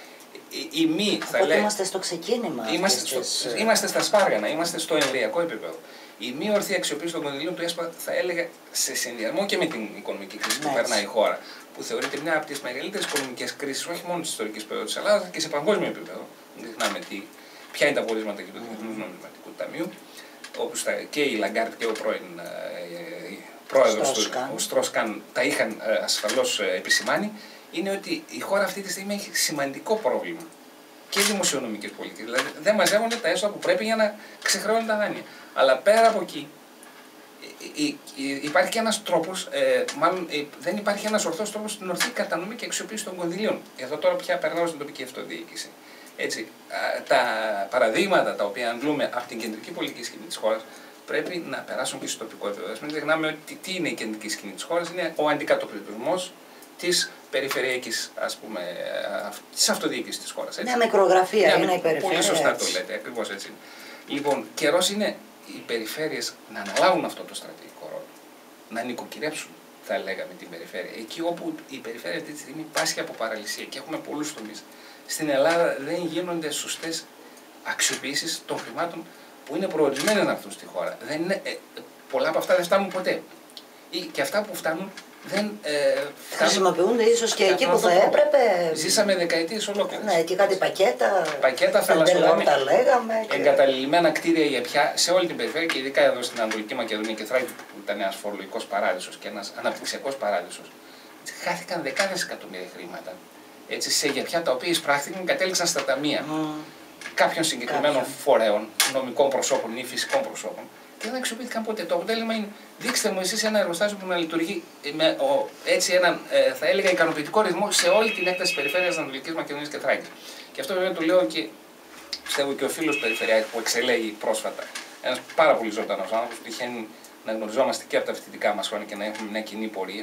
Είμαστε στο ξεκίνημα. Είμαστε στα σπάργανα, είμαστε στο εμβριακό επίπεδο. Η μη ορθή αξιοποίηση των κονδυλίων του ΕΣΠΑ, θα έλεγα, σε συνδυασμό και με την οικονομική κρίση που περνάει η χώρα, που θεωρείται μια από τις μεγαλύτερες οικονομικές κρίσεις, όχι μόνο της ιστορικής περίοδου της Ελλάδας, αλλά και σε παγκόσμιο επίπεδο. Δεν ξεχνάμε ποια είναι τα πορίσματα και του Διεθνούς Νομισματικού Ταμείου, όπου και η Λαγκάρτ και ο πρώην πρόεδρος του, ο Στρόσκαν, τα είχαν ασφαλώς επισημάνει, είναι ότι η χώρα αυτή τη στιγμή έχει σημαντικό πρόβλημα και δημοσιονομικής πολιτικής. Δηλαδή δεν μαζεύονται τα έσοδα που πρέπει για να ξεχρεώνουν τα δάνεια. Αλλά πέρα από εκεί υπάρχει και ένας τρόπος, δεν υπάρχει ένας ορθός τρόπος στην ορθή κατανομή και αξιοποίηση των κονδυλίων. Εδώ τώρα πια περνάω στην τοπική αυτοδιοίκηση. Έτσι, τα παραδείγματα τα οποία αντλούμε από την κεντρική πολιτική σκηνή της χώρας πρέπει να περάσουν και στο τοπικό επίπεδο. Μην ξεχνάμε ότι τι είναι η κεντρική σκηνή της χώρας, είναι ο αντικατοπτρισμός της περιφερειακής, ας πούμε, της αυτοδιοίκησης της χώρας. Μια μικρογραφία είναι η περιφέρεια. Πολύ σωστά το λέτε, ακριβώς έτσι. Λοιπόν, καιρός είναι οι περιφέρειες να αναλάβουν αυτό το στρατηγικό ρόλο, να νοικοκυρέψουν, θα λέγαμε, την περιφέρεια. Εκεί όπου η περιφέρεια αυτή τη στιγμή πάσχει από παραλυσία και έχουμε πολλούς τομείς. Στην Ελλάδα δεν γίνονται σωστές αξιοποιήσεις των χρημάτων που είναι προορισμένες να έρθουν στη χώρα. Πολλά από αυτά δεν φτάνουν ποτέ. Και αυτά που φτάνουν δεν χρησιμοποιούνται ίσως και εκεί που θα έπρεπε. Ζήσαμε δεκαετίες ολόκληρες. Ναι, και κάτι πακέτα θαλασσοδρόμια, τα λέγαμε. Εγκαταλειμμένα κτίρια για πια σε όλη την περιφέρεια και ειδικά εδώ στην Ανατολική Μακεδονία και Θράκη, που ήταν ένας φορολογικός παράδεισος και ένας αναπτυξιακός παράδεισος. Χάθηκαν δεκάδες εκατομμύρια χρήματα. Έτσι, για πια τα οποία εισπράχθηκαν και κατέληξαν στα ταμεία κάποιων συγκεκριμένων φορέων, νομικών προσώπων ή φυσικών προσώπων. Και δεν αξιοποιήθηκαν ποτέ. Το αποτέλεσμα είναι, δείξτε μου εσείς ένα εργοστάσιο που να λειτουργεί με έτσι έναν, θα έλεγα, ικανοποιητικό ρυθμό σε όλη την έκταση της περιφέρειας Ανατολικής Μακεδονίας και Θράκης. Και αυτό βέβαια το λέω και πιστεύω και ο φίλος περιφερειάρχης που εξελέγει πρόσφατα. Ένας πάρα πολύ ζωντανός άνθρωπος που τυχαίνει να γνωριζόμαστε και από τα φοιτητικά μας χρόνια και να έχουμε μια κοινή πορεία.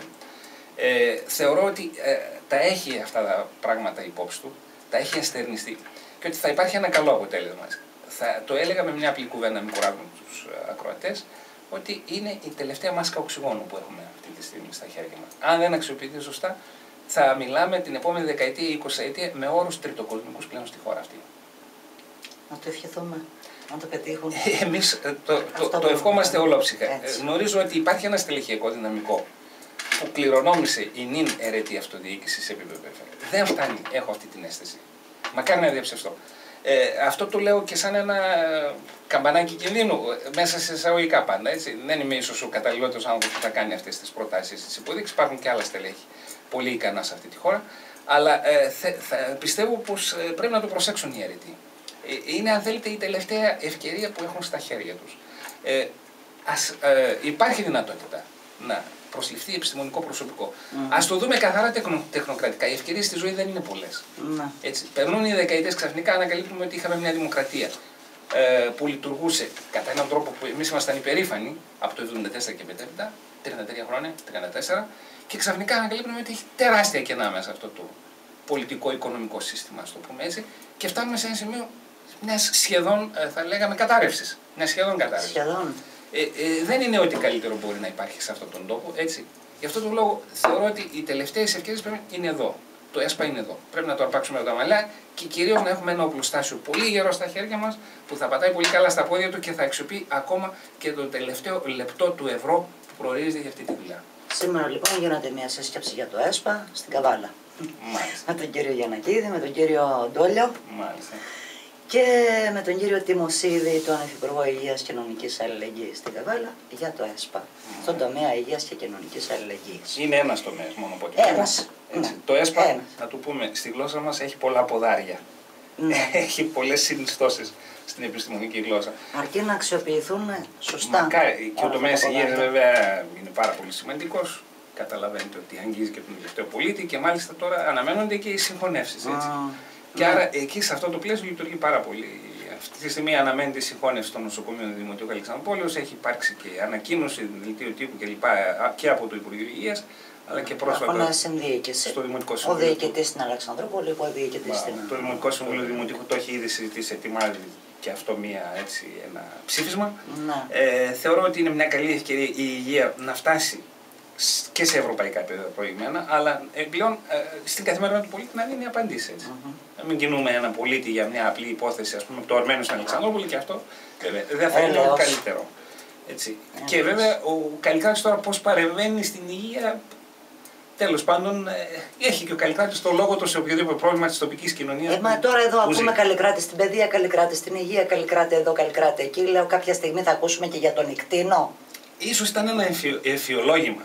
Θεωρώ ότι τα έχει αυτά τα πράγματα υπόψη του, τα έχει αστερνιστεί και ότι θα υπάρχει ένα καλό αποτέλεσμα. Το έλεγα με μια απλή κουβέντα, μην κουράζουμε τους ακροατές, ότι είναι η τελευταία μάσκα οξυγόνου που έχουμε αυτή τη στιγμή στα χέρια μας. Αν δεν αξιοποιηθεί σωστά, θα μιλάμε την επόμενη δεκαετία ή 20ετία με όρους τριτοκοσμικούς πλέον στη χώρα αυτή. Να το ευχηθούμε, να το πετύχουν. Εμείς το ευχόμαστε ολόψυχα. Γνωρίζω ότι υπάρχει ένα στελεχειακό δυναμικό που κληρονόμησε η νυν αιρετή αυτοδιοίκηση σε επίπεδο περιφέρεια. Δεν φτάνει, έχω αυτή την αίσθηση. Μακάρι να διαψευστώ. Αυτό το λέω και σαν ένα καμπανάκι κινδύνου, μέσα σε εισαγωγικά πάντα. Έτσι. Δεν είμαι ίσως ο καταλληλότερος άνθρωπος που θα κάνει αυτές τις προτάσεις, τις υποδείξεις. Υπάρχουν και άλλα στελέχη πολύ ικανά σε αυτή τη χώρα. Αλλά πιστεύω πως πρέπει να το προσέξουν οι αιρετοί. Είναι, αν θέλετε, η τελευταία ευκαιρία που έχουν στα χέρια τους. Υπάρχει δυνατότητα να προσληφθεί επιστημονικό προσωπικό. Ας το δούμε καθαρά τεχνοκρατικά. Οι ευκαιρίες στη ζωή δεν είναι πολλές. Περνούν οι δεκαετίες, ξαφνικά ανακαλύπτουμε ότι είχαμε μια δημοκρατία που λειτουργούσε κατά έναν τρόπο που εμείς ήμασταν υπερήφανοι από το 1974 και μετέπειτα, 33 χρόνια, 34, και ξαφνικά ανακαλύπτουμε ότι έχει τεράστια κενά μέσα αυτό το πολιτικό-οικονομικό σύστημα, ας το πούμε έτσι, και φτάνουμε σε ένα σημείο μιας σχεδόν, θα λέγαμε, κατάρρευσης. Μια σχεδόν κατάρρευση. Δεν είναι ότι καλύτερο μπορεί να υπάρχει σε αυτόν τον τόπο, έτσι. Γι' αυτόν τον λόγο θεωρώ ότι οι τελευταίες ευκαιρίες είναι εδώ. Το ΕΣΠΑ είναι εδώ. Πρέπει να το αρπάξουμε από τα μαλλιά και κυρίως να έχουμε ένα οπλοστάσιο πολύ γερό στα χέρια μας που θα πατάει πολύ καλά στα πόδια του και θα αξιοποιεί ακόμα και το τελευταίο λεπτό του ευρώ που προορίζεται για αυτή τη δουλειά. Σήμερα λοιπόν γίνεται μια σύσκεψη για το ΕΣΠΑ στην Καβάλα. Με τον κύριο Γιαννακίδη, με τον κύριο Ντόλιο. Μάλιστα. Και με τον κύριο Τιμοσίδη, τον Υφυπουργό Υγείας και Κοινωνικής Αλληλεγγύης στην Καβάλα, για το ΕΣΠΑ, στον τομέα υγείας και κοινωνικής αλληλεγγύης. Είναι ένας τομέας μόνο από ό,τι ένας. Το ΕΣΠΑ, να το πούμε, στη γλώσσα μας έχει πολλά ποδάρια. Έχει πολλές συνιστώσεις στην επιστημονική γλώσσα. Αρκεί να αξιοποιηθούν σωστά. Μακάρι. Και ο τομέας υγείας βέβαια είναι πάρα πολύ σημαντικός. καταλαβαίνετε ότι αγγίζει και τον τελευταίο πολίτη και μάλιστα τώρα αναμένονται και οι συγχωνεύσεις. Και άρα εκεί σε αυτό το πλαίσιο λειτουργεί πάρα πολύ. Αυτή τη στιγμή αναμένεται η συγχώνευση των νοσοκομείων του Δημοτικού Αλεξανδρούπολης. Έχει υπάρξει και ανακοίνωση, δελτίο τύπου κλπ. Και από το Υπουργείο Υγείας, αλλά και πρόσφατα στο Δημοτικό Συμβούλιο. Ο διοικητής στην Αλεξανδρούπολη, ο διοικητής στην. Το Δημοτικό Συμβούλιο Δημοτικού το έχει ήδη συζητήσει, ετοιμάζει και αυτό ένα ψήφισμα. Θεωρώ ότι είναι μια καλή ευκαιρία η υγεία να φτάσει και σε ευρωπαϊκά επίπεδα προηγμένα, αλλά πλέον στην καθημερινότητα του πολίτη να δίνει απαντήσεις. Να μην κινούμε έναν πολίτη για μια απλή υπόθεση, ας πούμε, πτωερμένο στην Αλεξανδρούπολη και αυτό δεν θα είναι το καλύτερο. Έτσι. Και βέβαια ο Καλλικράτης τώρα πώς παρεμβαίνει στην υγεία, τέλος πάντων έχει και ο Καλλικράτης το λόγο του σε οποιοδήποτε πρόβλημα της τοπικής κοινωνίας. Μα τώρα εδώ ακούμε Καλλικράτη στην παιδεία, Καλλικράτη στην υγεία, Καλλικράτη εδώ, Καλλικράτη εκεί. Λέω κάποια στιγμή θα ακούσουμε και για τον Ικτίνο. Ίσως ήταν ένα εφιολόγημα.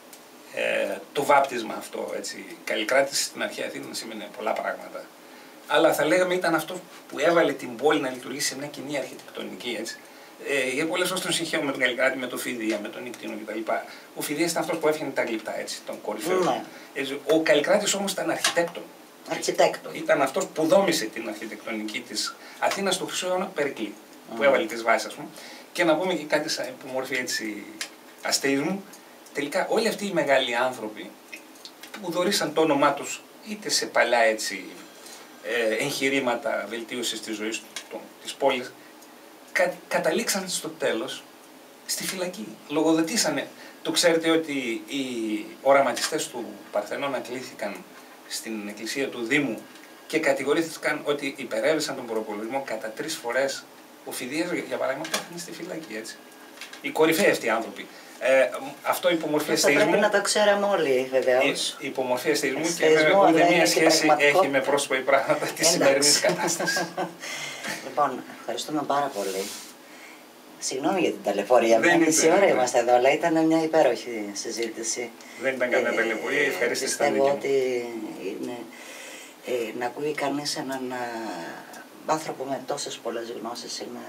Το βάπτισμα αυτό, έτσι. Καλλικράτης στην αρχαία Αθήνα σημαίνει πολλά πράγματα. Αλλά θα λέγαμε ήταν αυτό που έβαλε την πόλη να λειτουργήσει σε μια κοινή αρχιτεκτονική, έτσι. Για πολλές φορές τον συγχαίουμε με τον Καλλικράτη, με τον Φιδία, με τον Ικτίνο κτλ. Ο Φιδίας ήταν αυτός που έφτιανε τα γλυπτά, έτσι, τον κορυφαίο. Ο Καλλικράτης όμως ήταν αρχιτέκτον. Ήταν αυτός που δόμησε την αρχιτεκτονική της Αθήνας του Χρυσού αιώνα Περικλή, που έβαλε τις βάσεις, ας πούμε. Και να πούμε και κάτι σαν υπομορφή έτσι αστεϊσμού. Τελικά όλοι αυτοί οι μεγάλοι άνθρωποι που δωρήσαν το όνομά τους είτε σε παλιά έτσι, εγχειρήματα βελτίωσης της ζωής της πόλης, καταλήξαν στο τέλος στη φυλακή. Λογοδοτήσανε. Το ξέρετε ότι οι οραματιστές του Παρθενώνα κλήθηκαν στην εκκλησία του Δήμου και κατηγορήθηκαν ότι υπερέβησαν τον προπολογισμό κατά 3 φορές. Ο Φιδίας, για παράδειγμα, πέθανε στη φυλακή, έτσι. Οι κορυφαίοι αυτοί οι άνθρωποι. Αυτό υπομορφή αστεϊσμού. Πρέπει να το ξέραμε όλοι, βεβαίως. Υπομορφή αστεϊσμού και βέβαια ούτε μία σχέση έχει με πρόσωπα ή πράγματα τη σημερινή κατάσταση. Λοιπόν, ευχαριστούμε πάρα πολύ. Συγγνώμη για την ταλαιπωρία. Μισή ώρα είμαστε εδώ, αλλά ήταν μια υπέροχη συζήτηση. Δεν ήταν καμία ταλαιπωρία, ευχαρίστηση ήταν δική μου. Πιστεύω ότι είναι, να ακούει κανείς έναν άνθρωπο με τόσες πολλές γνώσεις είναι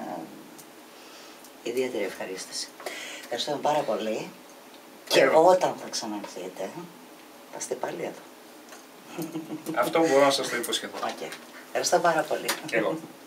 ιδιαίτερη ευχαρίστηση. Ευχαριστούμε πάρα πολύ. Και όταν θα ξαναρθείτε, θα είστε πάλι εδώ. Αυτό μπορώ να σας το υποσχεθώ. Ευχαριστώ πάρα πολύ. Και εγώ.